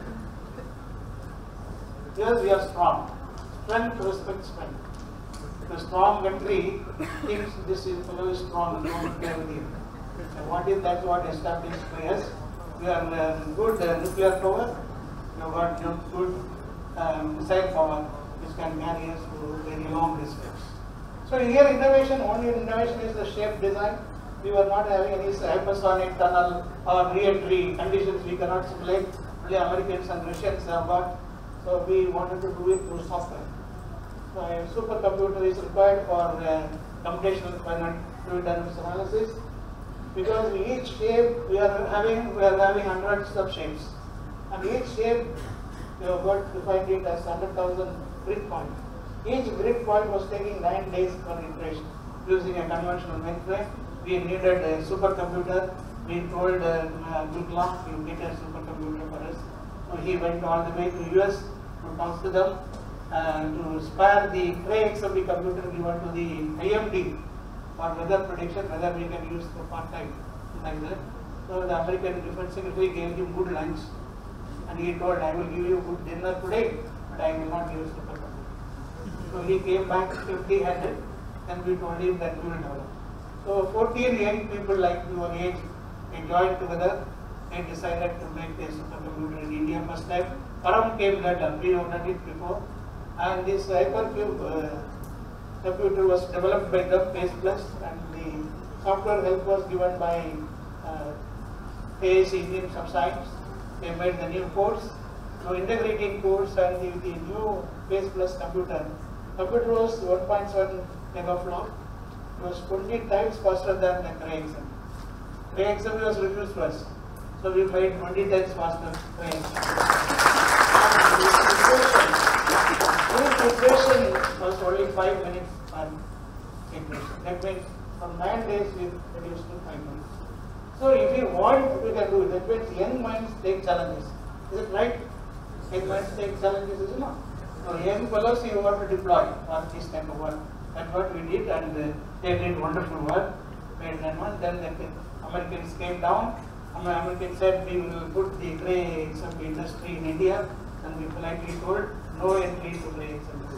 Here we are strong. Strength respects strength. The strong country thinks this is fellow is strong, don't play with him. And what is that what established by us? We are uh, good uh, nuclear power, we have got you know, good um, missile power which can carry us to very long distance. So here innovation, only innovation is the shape design. We were not having any hypersonic tunnel or re-entry conditions we cannot simulate. Only Americans and Russians have got. So we wanted to do it through software. So a supercomputer is required for uh, computational fluid dynamics analysis. Because each shape we are having, we are having hundreds of shapes, and each shape we have got defined it as one hundred thousand grid points. Each grid point was taking nine days for iteration using a conventional mainframe. We needed a supercomputer. We told uh, uh, Guglam to get a supercomputer for us. So he went all the way to U S to talk to them uh, to spare the Cray X M D computer given to the I M D for weather prediction, whether we can use for part-time, like that. So the American Defense Secretary gave him good lunch, and he told, I will give you good dinner today, but I will not give you supercomputer. So he came back empty-handed, and we told him that we will develop. So fourteen young people like your age, they joined together and decided to make a supercomputer in India first time. Param came later, we have done it before, and this Hypercube uh, computer was developed by them, Pace Plus, and the software help was given by uh, A I C Indian Science. They made the new codes. So integrating codes and the, the new Pace Plus computer. Computer was one point seven megaflop. It was twenty times faster than the Cray X M D. Cray X M D was refused to us. So we made twenty times faster Cray X M D. This equation was only five minutes per equation. That means from nine days we reduced to five minutes. So if we want, we can do it. That means young minds take challenges. Is it right? Young minds take challenges, is it not? So young fellows you want to deploy for this type of work. That's what we did, and uh, they did wonderful work. Made that one. Then the Americans came down. Americans said we will put the Cray X M D industry in India, and we politely told no entry to Cray X M D.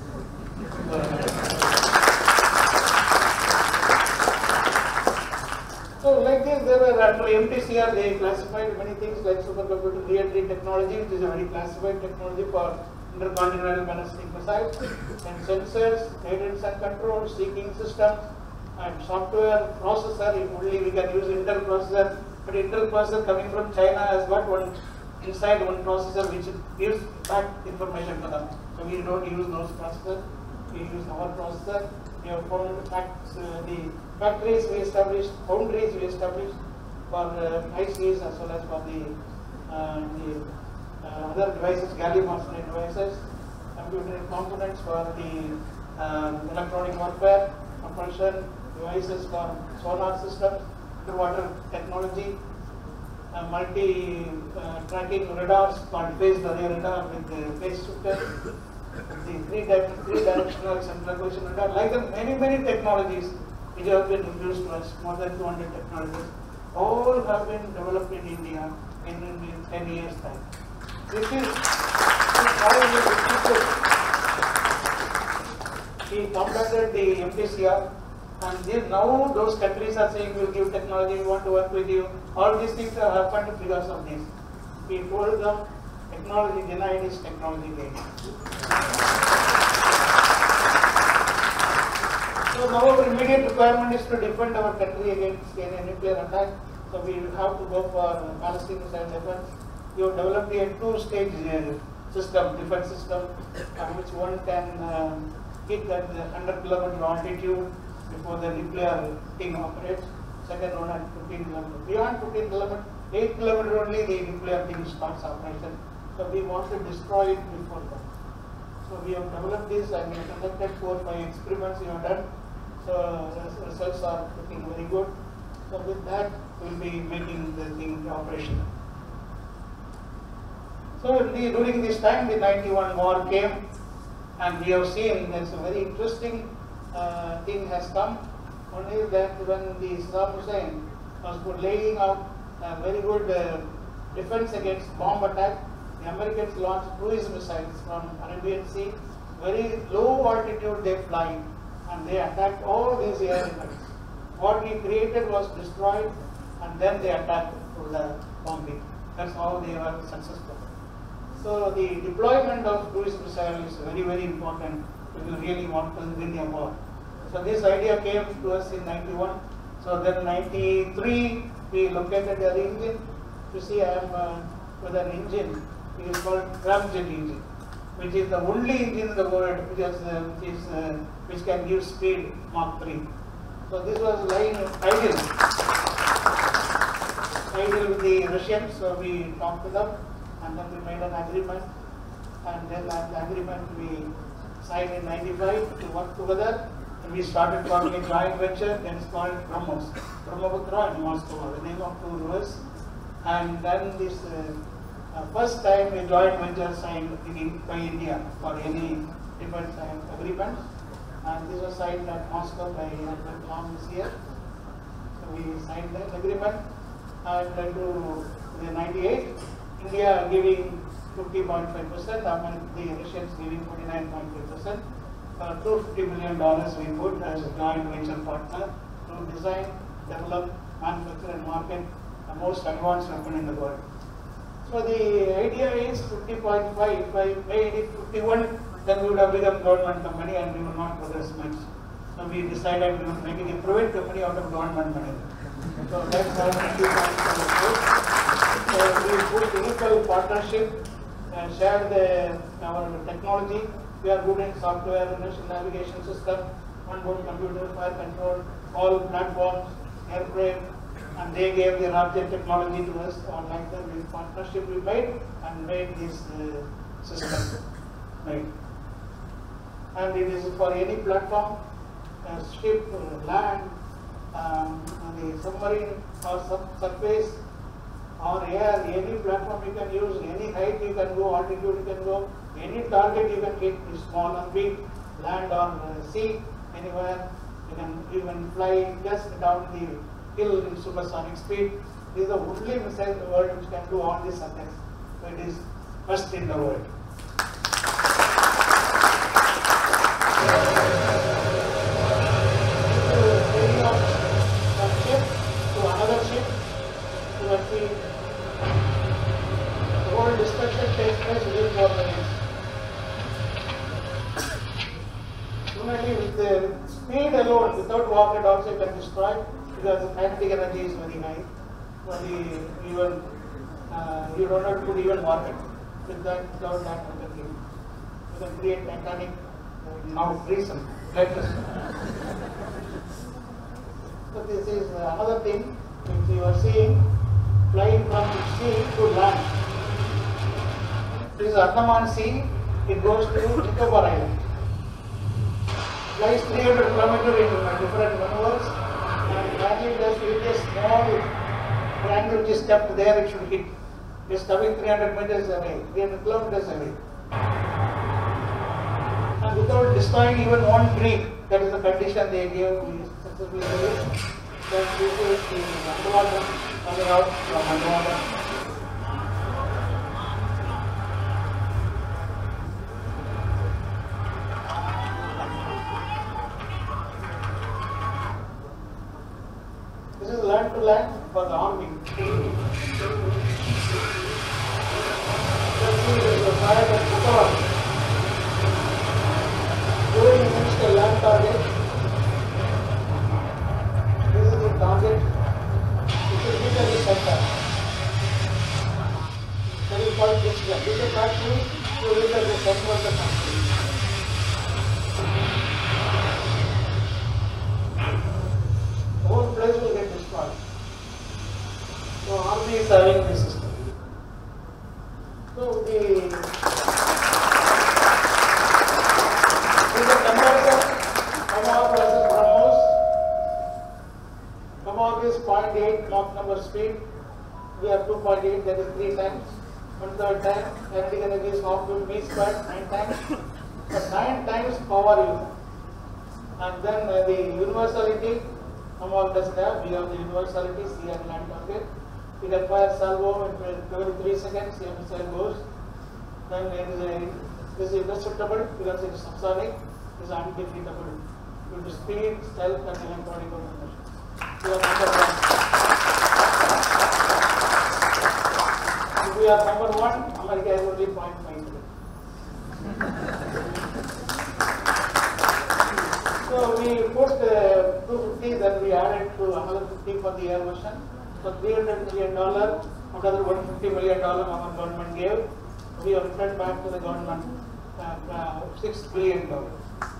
So like this, there were under M T C R they classified many things like supercomputer re-entry technology, which is a very classified technology for intercontinental ballistic missiles, and sensors, guidance and control, seeking systems, and software processor. If only we can use Intel processor, but Intel processor coming from China has got one inside one processor which gives back information to them. So we don't use those processors. We use our processor. We have found facts, uh, the factories we established, foundries we established for uh, I Cs as well as for the, uh, the uh, other devices, gallium arsenide devices, computer components for the um, electronic warfare, propulsion devices for sonar systems, underwater technology, uh, multi-tracking uh, radars called phased array radar with the phase shifter, the three-dimensional central position radar, like the many, many technologies which have been introduced to us, more than two hundred technologies, all have been developed in India in, in ten years' time. This is, this is how we combated the M T C R, and this, now those countries are saying we will give technology, we want to work with you. All these things have happened because of this. We told them technology denied is technology gained. So now our immediate requirement is to defend our country against any nuclear attack. So we have to go for Palestinian missile defense. We have developed a two-stage uh, system, defense system, on which one can uh, hit at the one hundred kilometer altitude before the nuclear thing operates. Second one at fifteen kilometers. Beyond fifteen kilometers, eight kilometers only the nuclear thing starts operation. So we want to destroy it before that. So we have developed this and we have conducted four or five experiments we have done. So the results are looking very good. So with that, we will be making the thing operational. So the, during this time, the ninety-one war came, and we have seen there's a very interesting uh, thing has come. Only that when the Saddam Hussein was laying out uh, very good uh, defense against bomb attack. The Americans launched cruise missiles from Arabian Sea. Very low altitude they fly, and they attacked all these aircraft. What we created was destroyed, and then they attacked through the bombing. That's how they were successful. So the deployment of cruise missile is very, very important if you really want to win a war. So this idea came to us in ninety-one. So then ninety-three, we located the engine. You see, I am uh, with an engine. It is called scramjet engine, which is the only engine in the world which, has, uh, which, is, uh, which can give speed Mach three. So this was lying idle, idle with the Russians. So we talked to them, and then we made an agreement, and then at the agreement we signed in ninety-five to work together. And we started forming a joint venture, then it's called BrahMos, Brahmaputra and Moscow, the name of two rivers. And then this uh, uh, first time a joint venture signed in, by India for any defense agreement, and this was signed at Moscow by Albert Long this year. So we signed that agreement, and then to the ninety-eight, India giving fifty point five percent, the Russians giving forty-nine point five percent. Uh, two hundred fifty million dollars we put as a joint venture partner to design, develop, manufacture and market the most advanced weapon in the world. So the idea is fifty point five. If I made it fifty-one, then we would have become government company and we would not progress much. So we decided we would make it a private company out of government money. So that's how fifty point five. So we put equal partnership and share the our technology. We are good in software, national navigation system, onboard computer, fire control, all platforms, airframe, and they gave their object technology to us. Or like that, we partnership we made and made this uh, system. Right. And it is for any platform, uh, ship, uh, land, um, the submarine or sub surface or air, any platform you can use, any height you can go, altitude you can go. Any target you can hit, small or big, land or uh, sea, anywhere. You can even fly just down the hill in supersonic speed. This is the only missile in the world which can do all these attacks. So it is first in the world. Taking off from ship to another ship, so that the, the whole destruction takes place within four minutes. Similarly, with the speed alone, without rocket also can destroy, because the kinetic energy is very high. So the even uh, you don't have to put even rocket. With that, without that, you can, you can create mechanic now reason. So this is another thing which you are seeing, flying from sea to land. This is Andaman Sea. It goes to Nicobar Island. Flies three hundred kilometers in different maneuvers, and finally does hit a small triangle which is kept there, it should hit. It is coming three hundred meters away, three hundred kilometers away. And without destroying even one tree, that is the condition they gave, we successfully did it. Then this is the underwater, coming out from underwater. Land to land for the army. Let's see, there is a fire at Nicobar. Going against the land target. This is the target. It should be at the center. That is called pitch gun. This is a factory. You will at the center of the factory. The whole place will get destroyed. So army is having this system. So the is a comparison Tomahawk versus BrahMos. Tomahawk is zero point eight Mach number speed. We have two point eight, that is three times. One third time, kinetic energy is half to V squared, nine times. But nine times power use. And then uh, the universality. Tomahawk doesn't have, we have the universality, sea and land target. it requires salvo every three seconds, the missile goes. Then it is, a, it is interceptable because it is subsonic, it is undefeatable due to speed, stealth, and electronic information. We are number one. If we are number one, America is only zero point five three. So we put uh, two hundred fifty, then we added to another fifty for the air version. So three hundred million dollars, another one hundred fifty million dollars our government gave. We have returned back to the government uh, uh, six billion dollars.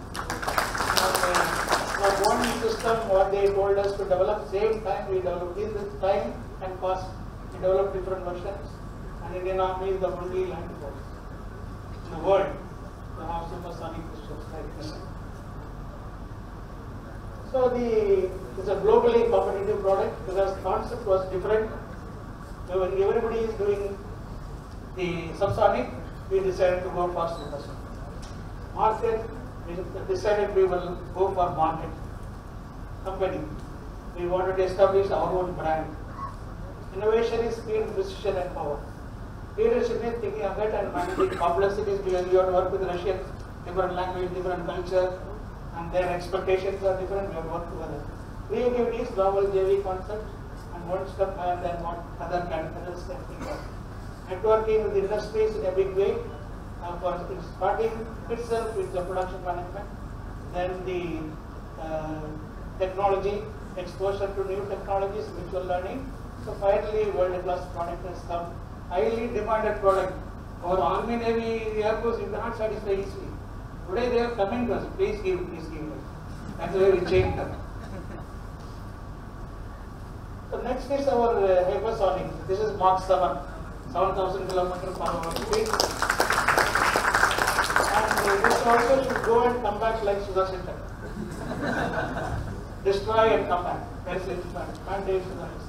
Now one system, what they told us to develop, same time we developed in this time and cost. We developed different versions, and Indian Army is the only land force in the world to have supersonic pistols like this. So the it's a globally competitive product because the concept was different. So when everybody is doing the subsonic, we decided to go for supersonic. Market, we decided we will go for market. Company, we wanted to establish our own brand. Innovation is speed, precision, and power. Leadership is thinking ahead and managing complexities because you have to work with Russians, different language, different culture, and their expectations are different. We have to work together. Creativity is novel J V concept and one step higher than what other candidates can think of. Networking with industries in a big way. Uh, for starting itself with the production management, then the uh, technology, exposure to new technologies, virtual learning. So finally, world-class product has come. Highly demanded product. Our Army, Navy, Air Force, you cannot satisfy easily. Today they are coming to us. Please give, please give us. That's the way we change them. So next is our uh, hypersonic. This is Mach seven, seven thousand kilometers per hour speed. And uh, this also should go and come back like Sudhashinkar. Destroy and come back. That's it. Mandate Sudhashinkar.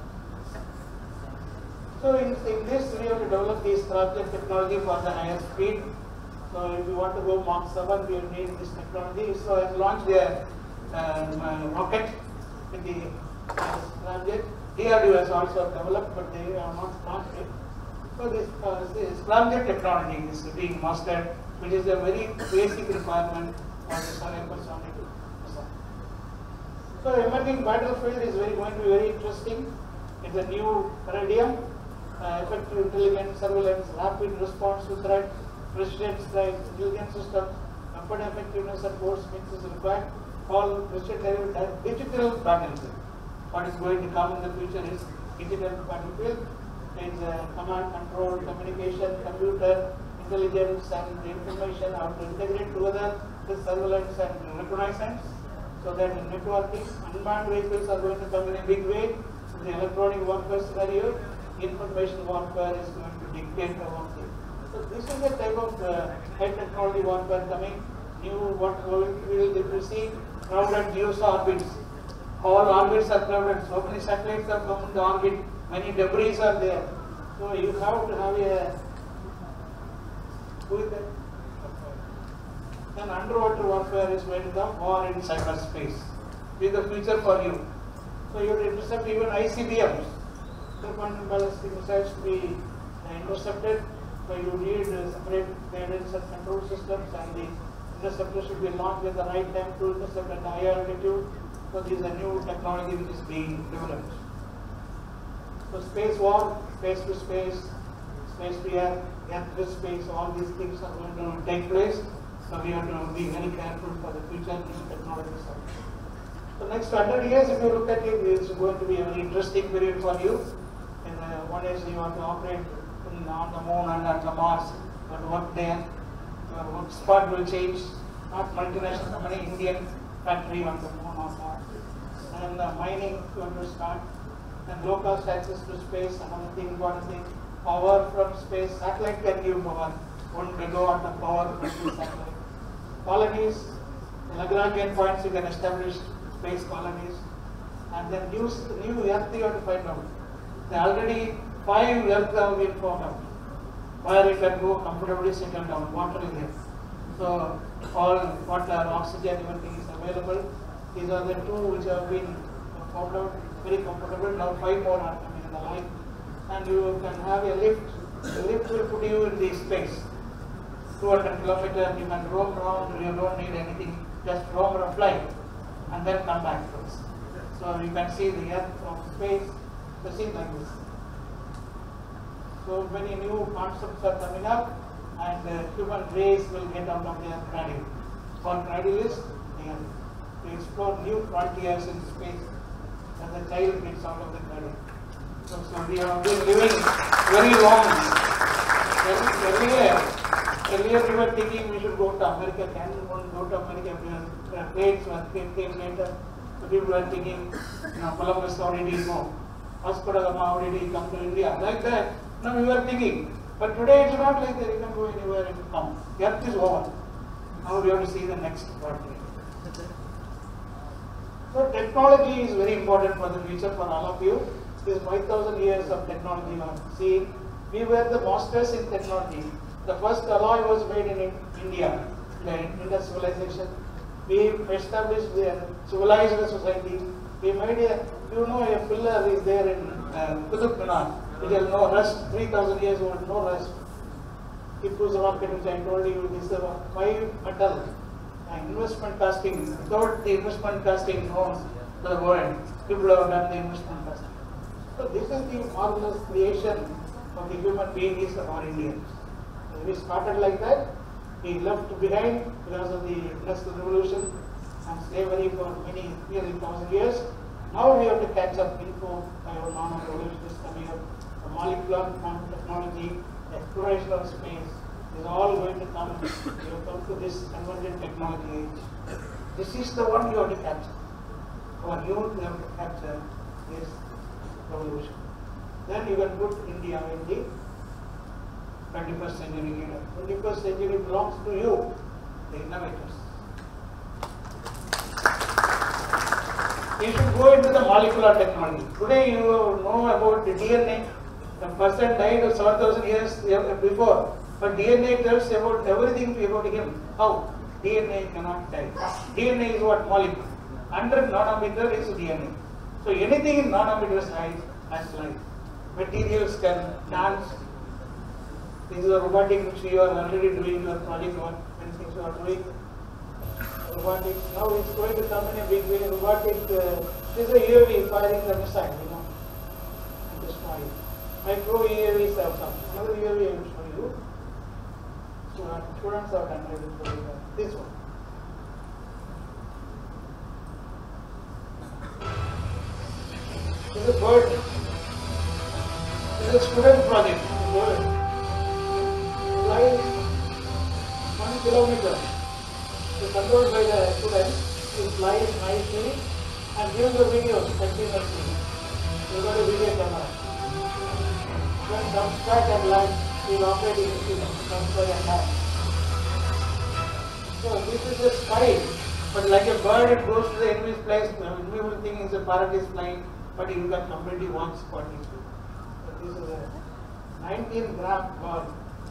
So in, in this we have to develop this project technology for the higher speed. So if you want to go Mach seven, we need this technology. So I launched a um, uh, rocket with the scramjet. D R D O has also developed, but they are not launched it. So this, uh, this scramjet technology is being mastered, which is a very basic requirement for the hypersonic missile. So emerging battlefield is very going to be very interesting. It's a new paradigm. Uh, effective intelligence, surveillance, rapid response to threat, precision strike, intelligence systems, weapon effectiveness and force mix is required. All digital battlefield. What is going to come in the future is digital battlefield. It's uh, command, control, communication, computer, intelligence, and information are to integrate together with surveillance and reconnaissance. So that in networking, unmanned vehicles are going to come in a big way. In the electronic warfare scenario, information warfare is going to dictate our thing. So this is the type of uh, high technology warfare coming. New what will if you see crowded geo orbits. All orbits are crowded. So many satellites are come in the orbit. Many debris are there. So you have to have a who is that? Then underwater warfare is going to come, or in cyberspace. This is the future for you. So you have to intercept even I C B Ms. Intercontinental ballistic missiles to be uh, intercepted. So you need uh, separate guidance and control systems, and the interceptor should be launched at the right time to intercept at high altitude. So this is a new technology which is being developed. So space war, space to space, space to air, air to space, all these things are going to take place. So we have to be very careful for the future new technologies. So next one hundred years, if you look at it, it's going to be a very interesting period for you. And uh, one is you want to operate in, on the moon and on the Mars, you want to work there. Your work spot will change, not multinational company, Indian factory on the moon or Mars. And uh, mining you want to start. And low cost access to space, another thing, important thing. Power from space, satellite can give power. One megawatt of power from the satellite. Colonies, Lagrangian points you can establish space colonies. And then new, new Earth you have to find out. There are already five Earth have been formed out, where it can go comfortably settle down, water is there. So all water, oxygen, everything is available. These are the two which have been formed out, very comfortable. Now five more are coming in the line. and you can have a lift. The lift will put you in the space. two hundred kilometers, you can roam around, you don't need anything, just roam around, fly, and then come back to us. So you can see the earth from space, the scene like this. So many new concepts are coming up, and the human race will get out of their cradle. What cradle is? The earth. To explore new frontiers in space, and the child gets out of the cradle. So, so we have been living very long. Earlier, earlier we were thinking we should go to America. Can we go to America? We were planes came, came later. So people were thinking, you know, Columbus, how did he go? Vasco da Gama, how did he come to India? Like that. Now we were thinking. But today it's not like that. You can go anywhere and come. The earth is over. Now we have to see the next frontier. So technology is very important for the future for all of you. This five thousand years of technology we have seen. We were the masters in technology. The first alloy was made in India, the Indus civilization. We established the civilized society. We made a, you know, a pillar is there in uh, Qutub Minar. It has no rust, three thousand years old, no rust. Tipu's rocket, which I told you, this is a five metal uh, investment casting. Without the investment casting known to the world, people have done the investment casting. So this is the marvelous creation of the human beings of our Indians. We started like that. We left behind because of the Industrial Revolution and slavery for many, nearly thousand years. Now we have to catch up. Info, nano-revolution is coming up. The molecular technology, the exploration of space is all going to come. We have come to this convergent technology age. This is the one you have to capture. Our youth have to capture this revolution. Then you can put India in the twenty-first century leader. twenty-first century belongs to you, the innovators. You should go into the molecular technology. Today you know about the D N A. The person died of seven thousand years before, but D N A tells about everything about him. How? D N A cannot die. D N A is what? Molecule. one hundred nanometer is D N A. So anything in nanometer size has life. Materials can dance. This is a robotic which you are already doing your project work, many things you are doing. Robotic, now it's going to come in a big way. Robotic, uh, this is a U A V firing the missile, you know, and destroy it. Micro U A Vs have come. Another U A V I will show you. So our students have done it. This one. This is a bird. This is a student project. Bird. Flies one kilometer. It's controlled by the students. It flies nicely and gives the videos continuously. You got a video camera. Then comes back and lands. We will operate in the student. Comes back and lands. So this is the sky. But like a bird, it goes to the enemy's place. The enemy thing is a parrot is flying, but you can completely watch what he's doing. So this is a nineteen gram bird.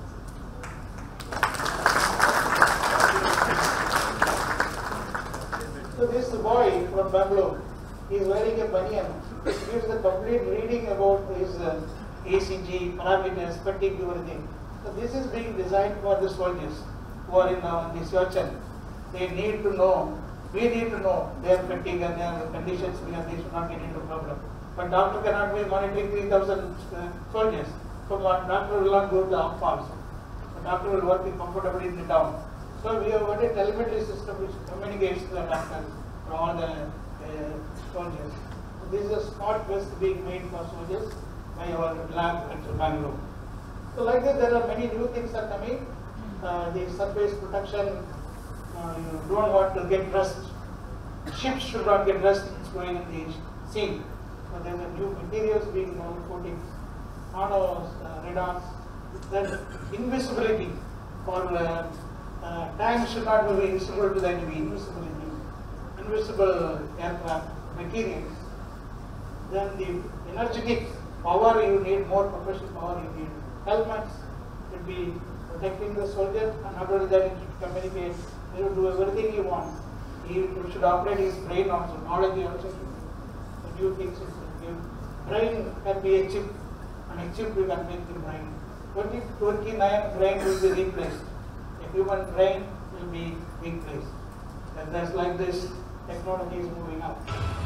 So this boy from Bangalore, he is wearing a banyan. It gives the complete reading about his uh, A C G, parameters, fatigue, everything. So this is being designed for the soldiers who are in uh, the search. They need to know, we need to know their fatigue and their conditions because they should not get into problem. But doctor cannot be monitoring three thousand uh, soldiers. So doctor will not go to the up also. The doctor will work comfortably in the town. So we have got a telemetry system which communicates to the doctor for all the uh, soldiers. So this is a smart vest being made for soldiers by our lab at Bangalore. So like that, there are many new things are coming. Uh, the surface protection, uh, you don't want to get rust. Ships should not get rust, it's going in the sea. So there are new materials being developed, coatings, nano uh, radars. Then invisibility for uh, uh, tanks should not be visible to the enemy. Invisibility, invisible aircraft materials. Then the energetic power, you need more professional power. You need helmets. Should be protecting the soldier, and not only that, it should communicate. He will do everything he wants. He should operate his brain also. Knowledge also should be. The new things should give. Brain can be a chip. and a chip you can make the brain. twenty-nine brain will be replaced. A human brain will be replaced. And that's like this, technology is moving up.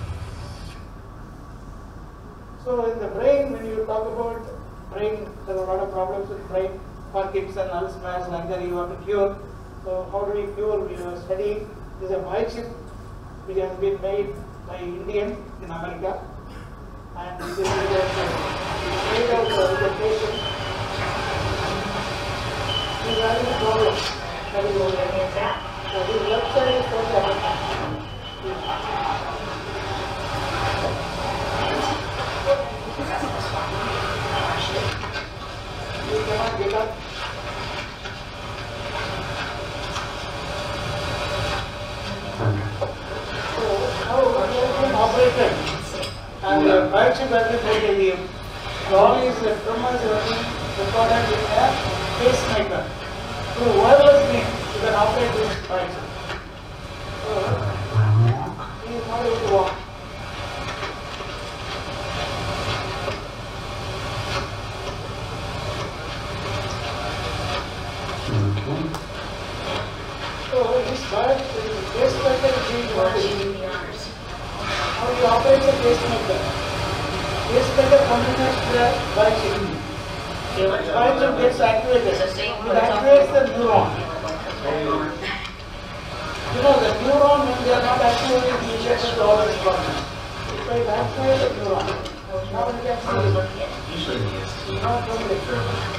So in the brain, when you talk about brain, there are a lot of problems with brain, Parkinson, Alzheimer's, like that you have to cure. So how do we cure? We are studying. This is a biochip which has been made by Indian in America, and this is made out of the patient. He is having a problem. That is what I mean. So his left side is for the you cannot get up. So now he has been operated, and the biochip has been made in him. So all his tremors have been recorded in a pacemaker. So wireless link, you can operate this biochip. So he is not able to walk. So this bird is pacemaker is being operated. How you operate the pacemaker? Pacemaker communicates to the biochip. The biochip gets activated. It activates the neuron. You know the neuron, when they are not activated, it gets into all its problems. So it activates the neuron. Now you can see it. Not from the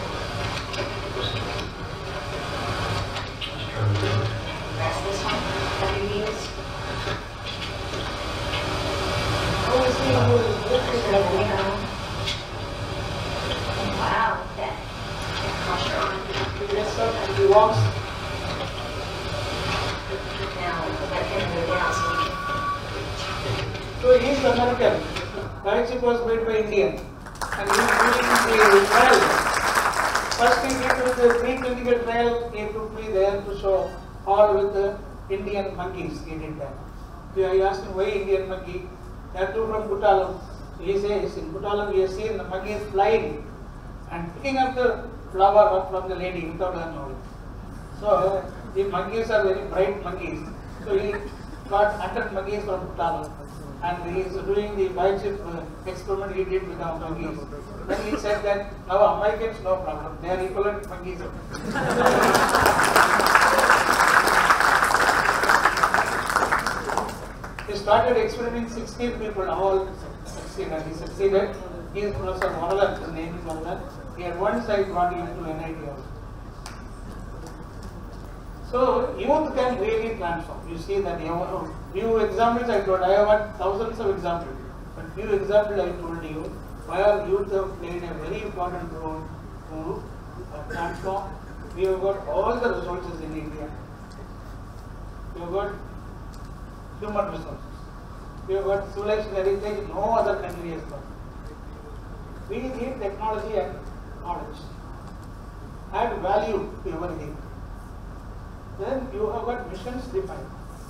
That's this one. Have you used? how is he who is lifting the neuron? Wow. That. He gets up and he walks. Now, that can go down so we can. So he is American. Biochip was made by Indian. And he is doing the trial. First he did with the pre-clinical trial, he took me there to show all with the Indian monkeys. He did that. So I asked him why Indian monkey. They are two from Kuttalam. He says in Kuttalam he has seen the monkeys flying and picking up the flower from the lady without her knowledge. So the monkeys are very bright monkeys. So he got one hundred monkeys from Kuttalam. And he is doing the biochip uh, experiment he did with our monkeys. Then he said that now Americans no problem, they are equivalent monkeys. He started experimenting sixteen people, all succeeded. He succeeded. He is Professor Varadan, his name is Varadan. He had one side brought him to N I T also. So youth can really transform. You see that you few examples I told. I have had thousands of examples, but few examples I told you where youth have played a very important role to uh, transform. We have got all the resources in India. We have got human resources. We have got civilization heritage no other country has got. We need technology and knowledge. Add value to everything. Then you have got missions defined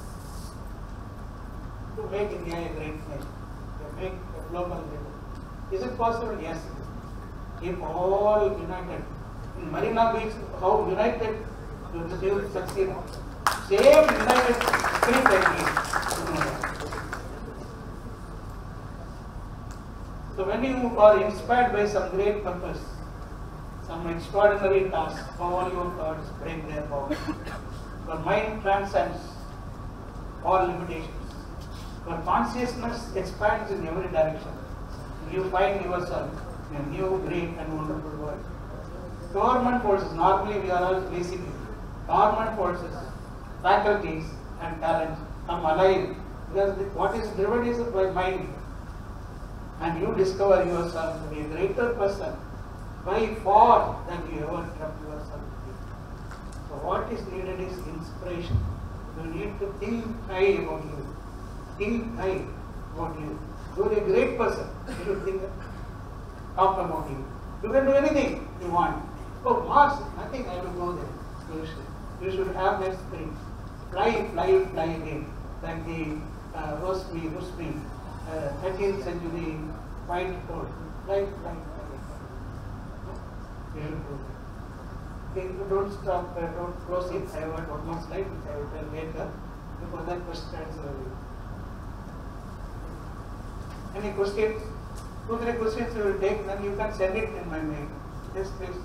to make India a great nation, to make a global leader. Is it possible? Yes. If all united, in Marina Beach, how united you will succeed. Same united spirit again. So when you are inspired by some great purpose, some extraordinary task, all your thoughts break their power. Your mind transcends all limitations. Your consciousness expands in every direction. You find yourself in a new, great and wonderful world. Government forces, normally we are all lazy people. Government forces, faculties and talents come alive because the, what is driven is by mind. And you discover yourself to be a greater person by far than you ever dreamt yourself to be. So what is needed is inspiration. You need to think high about you. Think high about you. You are a great person. You should think up about you. You can do anything you want. Oh, Mars, nothing, I will go there. You should, you should have that spirit. Fly, fly, fly again. Like the uh, Rusby, Rusby, uh, thirteenth century white coat. Fly, fly, fly. Okay, you don't stop, uh, don't close it. I have one more slide which I will tell later. Before that, question answer. Any questions? Two, three questions you will take, then you can send it in my mail. Yes, please.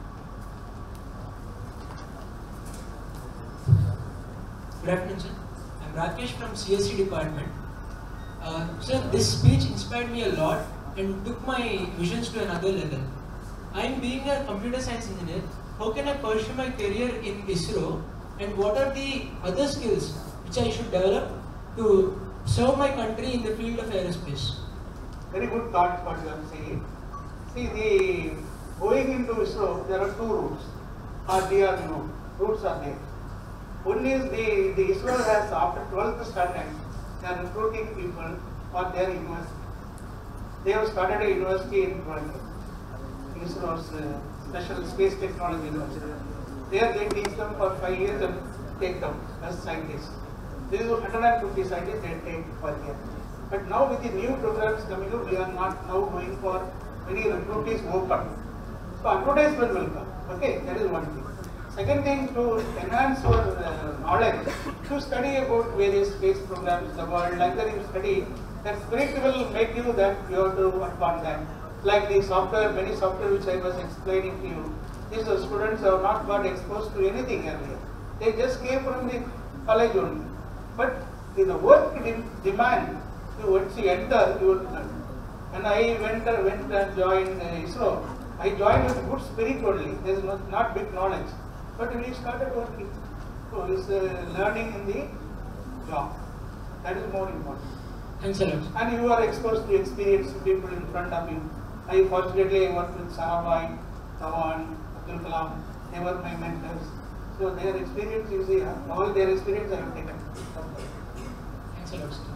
Good afternoon, sir. I'm Rakesh from C S C department. Uh, sir, this speech inspired me a lot and took my visions to another level. I'm being a computer science engineer. How can I pursue my career in ISRO, and what are the other skills which I should develop to serve my country in the field of aerospace? Very good thought what you are saying. See, the going into ISRO, there are two routes, or there are no routes are there. One is the, the ISRO has, after twelfth standard, they are recruiting people for their university. They have started a university in Toronto, ISRO's uh, Special Space Technology University. There they teach them for five years and take them as scientists. This is one hundred fifty scientists they take per year. But now with the new programs coming up, we are not now going for many recruitees open. So advertisement will come. Okay, that is one thing. Second thing, to enhance your uh, knowledge, to study about various space programs, the world, like that you study, that spirit will make you that you have to work on that. Like the software, many software which I was explaining to you, these are students have not got exposed to anything earlier. They just came from the college only. But in the work de demand, you once you enter, you will learn. When I went, uh, went and joined uh, ISRO, I joined with good spirit only. There is not, not big knowledge. But we started working. So it's uh, learning in the job. That is more important. Thanks a lot. And you are exposed to experienced people in front of you. I fortunately worked with Sarabhai, Dhawan, Abdul Kalam. They were my mentors. So their experience, you see, all their experience I have taken. Thanks a lot, sir.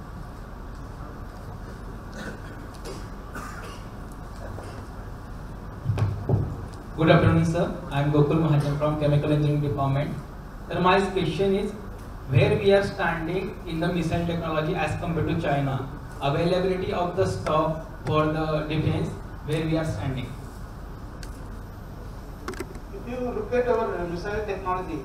Good afternoon, sir. I am Gokul Mahajan from Chemical Engineering Department. Sir, my question is, where we are standing in the missile technology as compared to China? Availability of the stuff for the defense, where we are standing? If you look at our missile technology,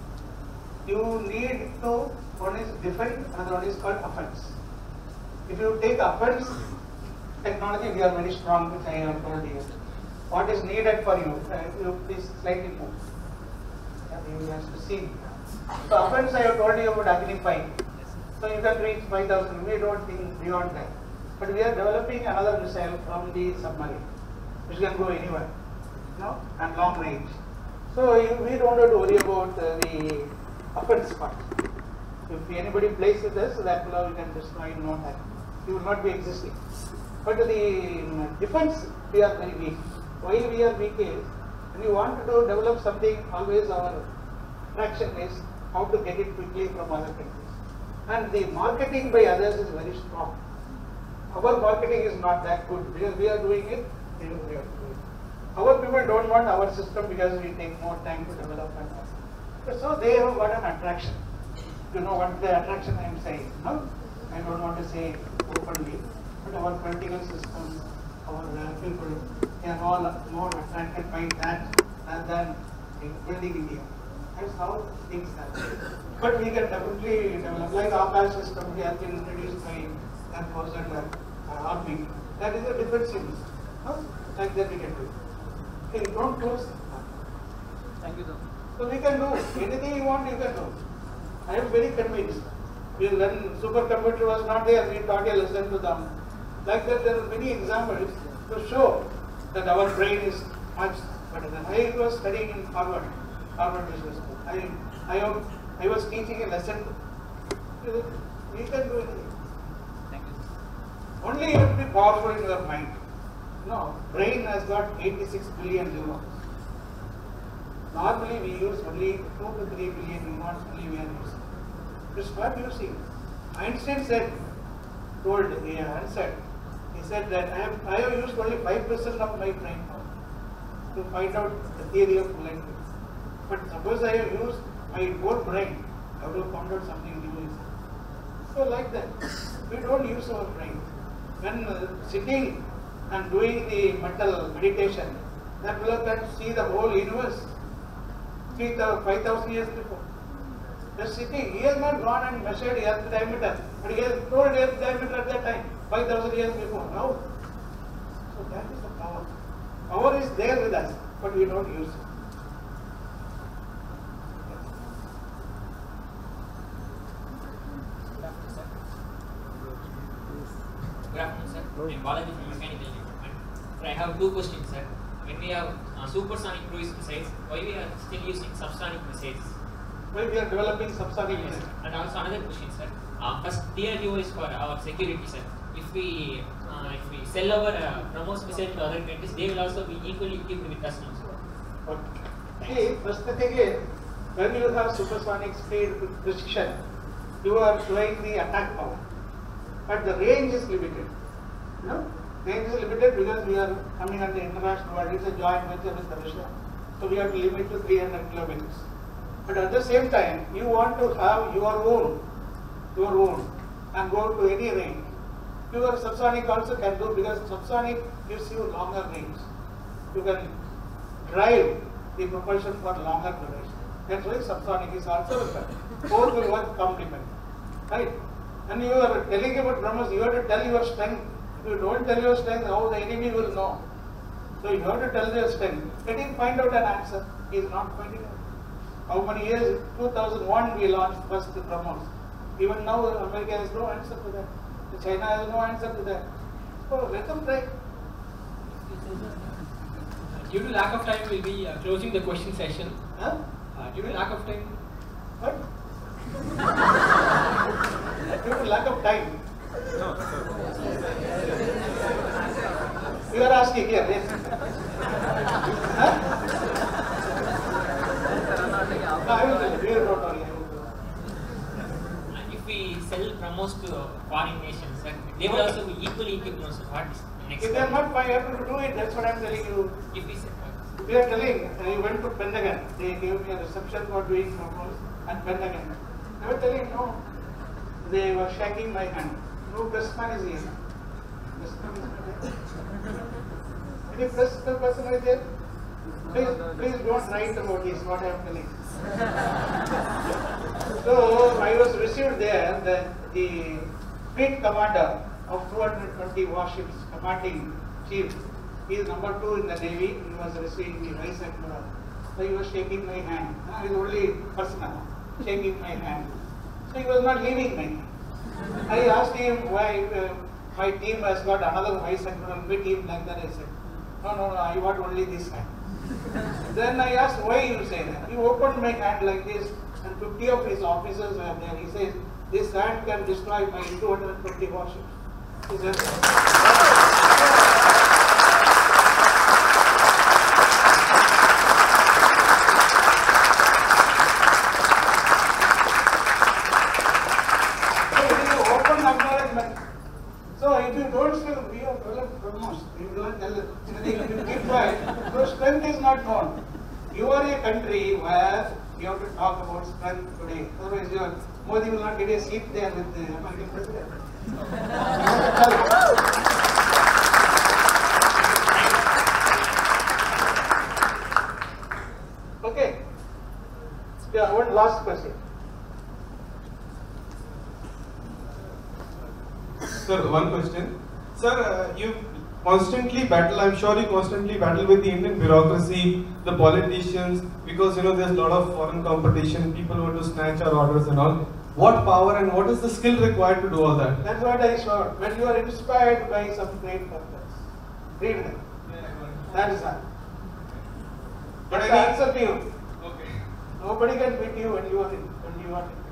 you need to, one is defend, another one is called offense. If you take offense technology, we are very strong, which I have told you. What is needed for you? Uh, you please slightly move. Yeah, you have to see. So offense I have told you about Agni five. So you can reach five thousand. We don't think beyond that. But we are developing another missile from the submarine, which can go anywhere, you know, and long range. So you, we don't have to worry about uh, the offense part. If anybody plays with us, that will we can destroy in no time. He will not be existing. But the um, defense, we are very weak. Why we are weak is, when you want to do, develop something, always our attraction is how to get it quickly from other countries. And the marketing by others is very strong. Our marketing is not that good because we are doing it, we are doing it. Our people don't want our system because we take more time to develop and all. So they have got an attraction. You know what the attraction I am saying? No? I don't want to say openly, but our political system, our uh, people, they are all more attracted by that rather than building India. That's how things happen. But we can definitely develop, like Akash system, we have been introduced by Air Force and uh, Army. That is a defense system. No? Like that we can do. Okay, don't close. Thank you, sir. So we can do anything you want, you can do. I am very convinced. We, when supercomputer was not there, we taught a lesson to them. Like that, there are many examples to show that our brain is much better than. I was studying in Harvard, Harvard Business School. I, I, have, I was teaching a lesson. We can do anything. Thank you. Only you have to be powerful in your mind. No, brain has got eighty-six billion neurons. Normally we use only two to three billion neurons only we are using. Just start using. Einstein said, told, he answered, he said that I have, I have used only five percent of my brain power to find out the theory of relativity. But suppose I have used my whole brain, I would have found out something new. So like that, we don't use our brain. When uh, sitting and doing the mental meditation, That fellow can see the whole universe. three thousand, five thousand years before. The city, he has not gone and measured Earth diameter, but he has told Earth diameter at that time, five thousand years before. Now, so that is the power. Power is there with us, but we don't use it. Good afternoon, sir. I'm Balaji from Mechanical Department. Sir, I have two questions, sir. When we have uh, supersonic cruise missiles, why we are still using subsonic missiles? Why we are developing subsonic Yes, missiles? and also another question, sir. Uh, first, D R D O is for our security, sir. If we uh, if we sell our uh, BrahMos missile to other countries, they will also be equally equipped with us, now, sir. Okay. See, first thing is, when you have supersonic speed with precision, you are showing the attack power, but the range is limited. You know, range is limited because we are coming on the international world. It's a joint venture with Russia, so we have to limit to three hundred kilometers. But at the same time, you want to have your own, your own, and go to any range. Your subsonic also can do because subsonic gives you longer range. You can drive the propulsion for longer duration. That's why subsonic is also required. Both will work complement, right? And you are telling about BrahMos, you have to tell your strength. If you don't tell your strength, how the enemy will know? So you have to tell your strength. Let him find out an answer. He is not finding out. How many years? two thousand one we launched first BrahMos. Even now America has no answer to that. China has no answer to that. So let them try. Due to lack of time, we'll be uh, closing the question session. Huh? Uh, due to lack of time. What? Due to lack of time. You are asking here, yes. Huh? No, I will tell you. You don't worry. And if we sell BrahMos to foreign nations, sir, they will also be equally equipped, now, sir. What is the next If they are not able to do it, that's what I am telling you. If we sell, We are telling, I went to Pentagon. They gave me a reception for doing BrahMos and Pentagon. I was telling, no. They were shaking my hand. No pressman is here. Pressman is not there. Any press person is there? Please, please don't write about this, what I am telling. So, I was received there, the, the fleet commander of two hundred twenty warships, commanding chief. He is number two in the Navy. He was receiving the Vice Admiral. So, he was shaking my hand. He is only personal, shaking my hand. So, he was not leaving my hand. I asked him why uh, my team has got another Vice Admiral, big team like that. I said, no, no, no, I want only this hand. Then I asked why you say that. He opened my hand like this and fifty of his officers were there. He says, this hand can destroy my two hundred twenty warships. He said, so if you don't say we are developed BrahMos, you don't tell it. You keep quiet. So strength is not known. You are a country where you have to talk about strength today. Otherwise, your Modi will not get a seat there with the American president. Okay. Yeah, one last question. Sir, one question. Sir, uh, you constantly battle, I'm sure you constantly battle with the Indian bureaucracy, the politicians, because you know there's a lot of foreign competition, people want to snatch our orders and all. What power and what is the skill required to do all that? That's what I saw. When you are inspired by some great purpose, read them. That is all. But I answer to you. Okay. Nobody can beat you when you are in, when you are in.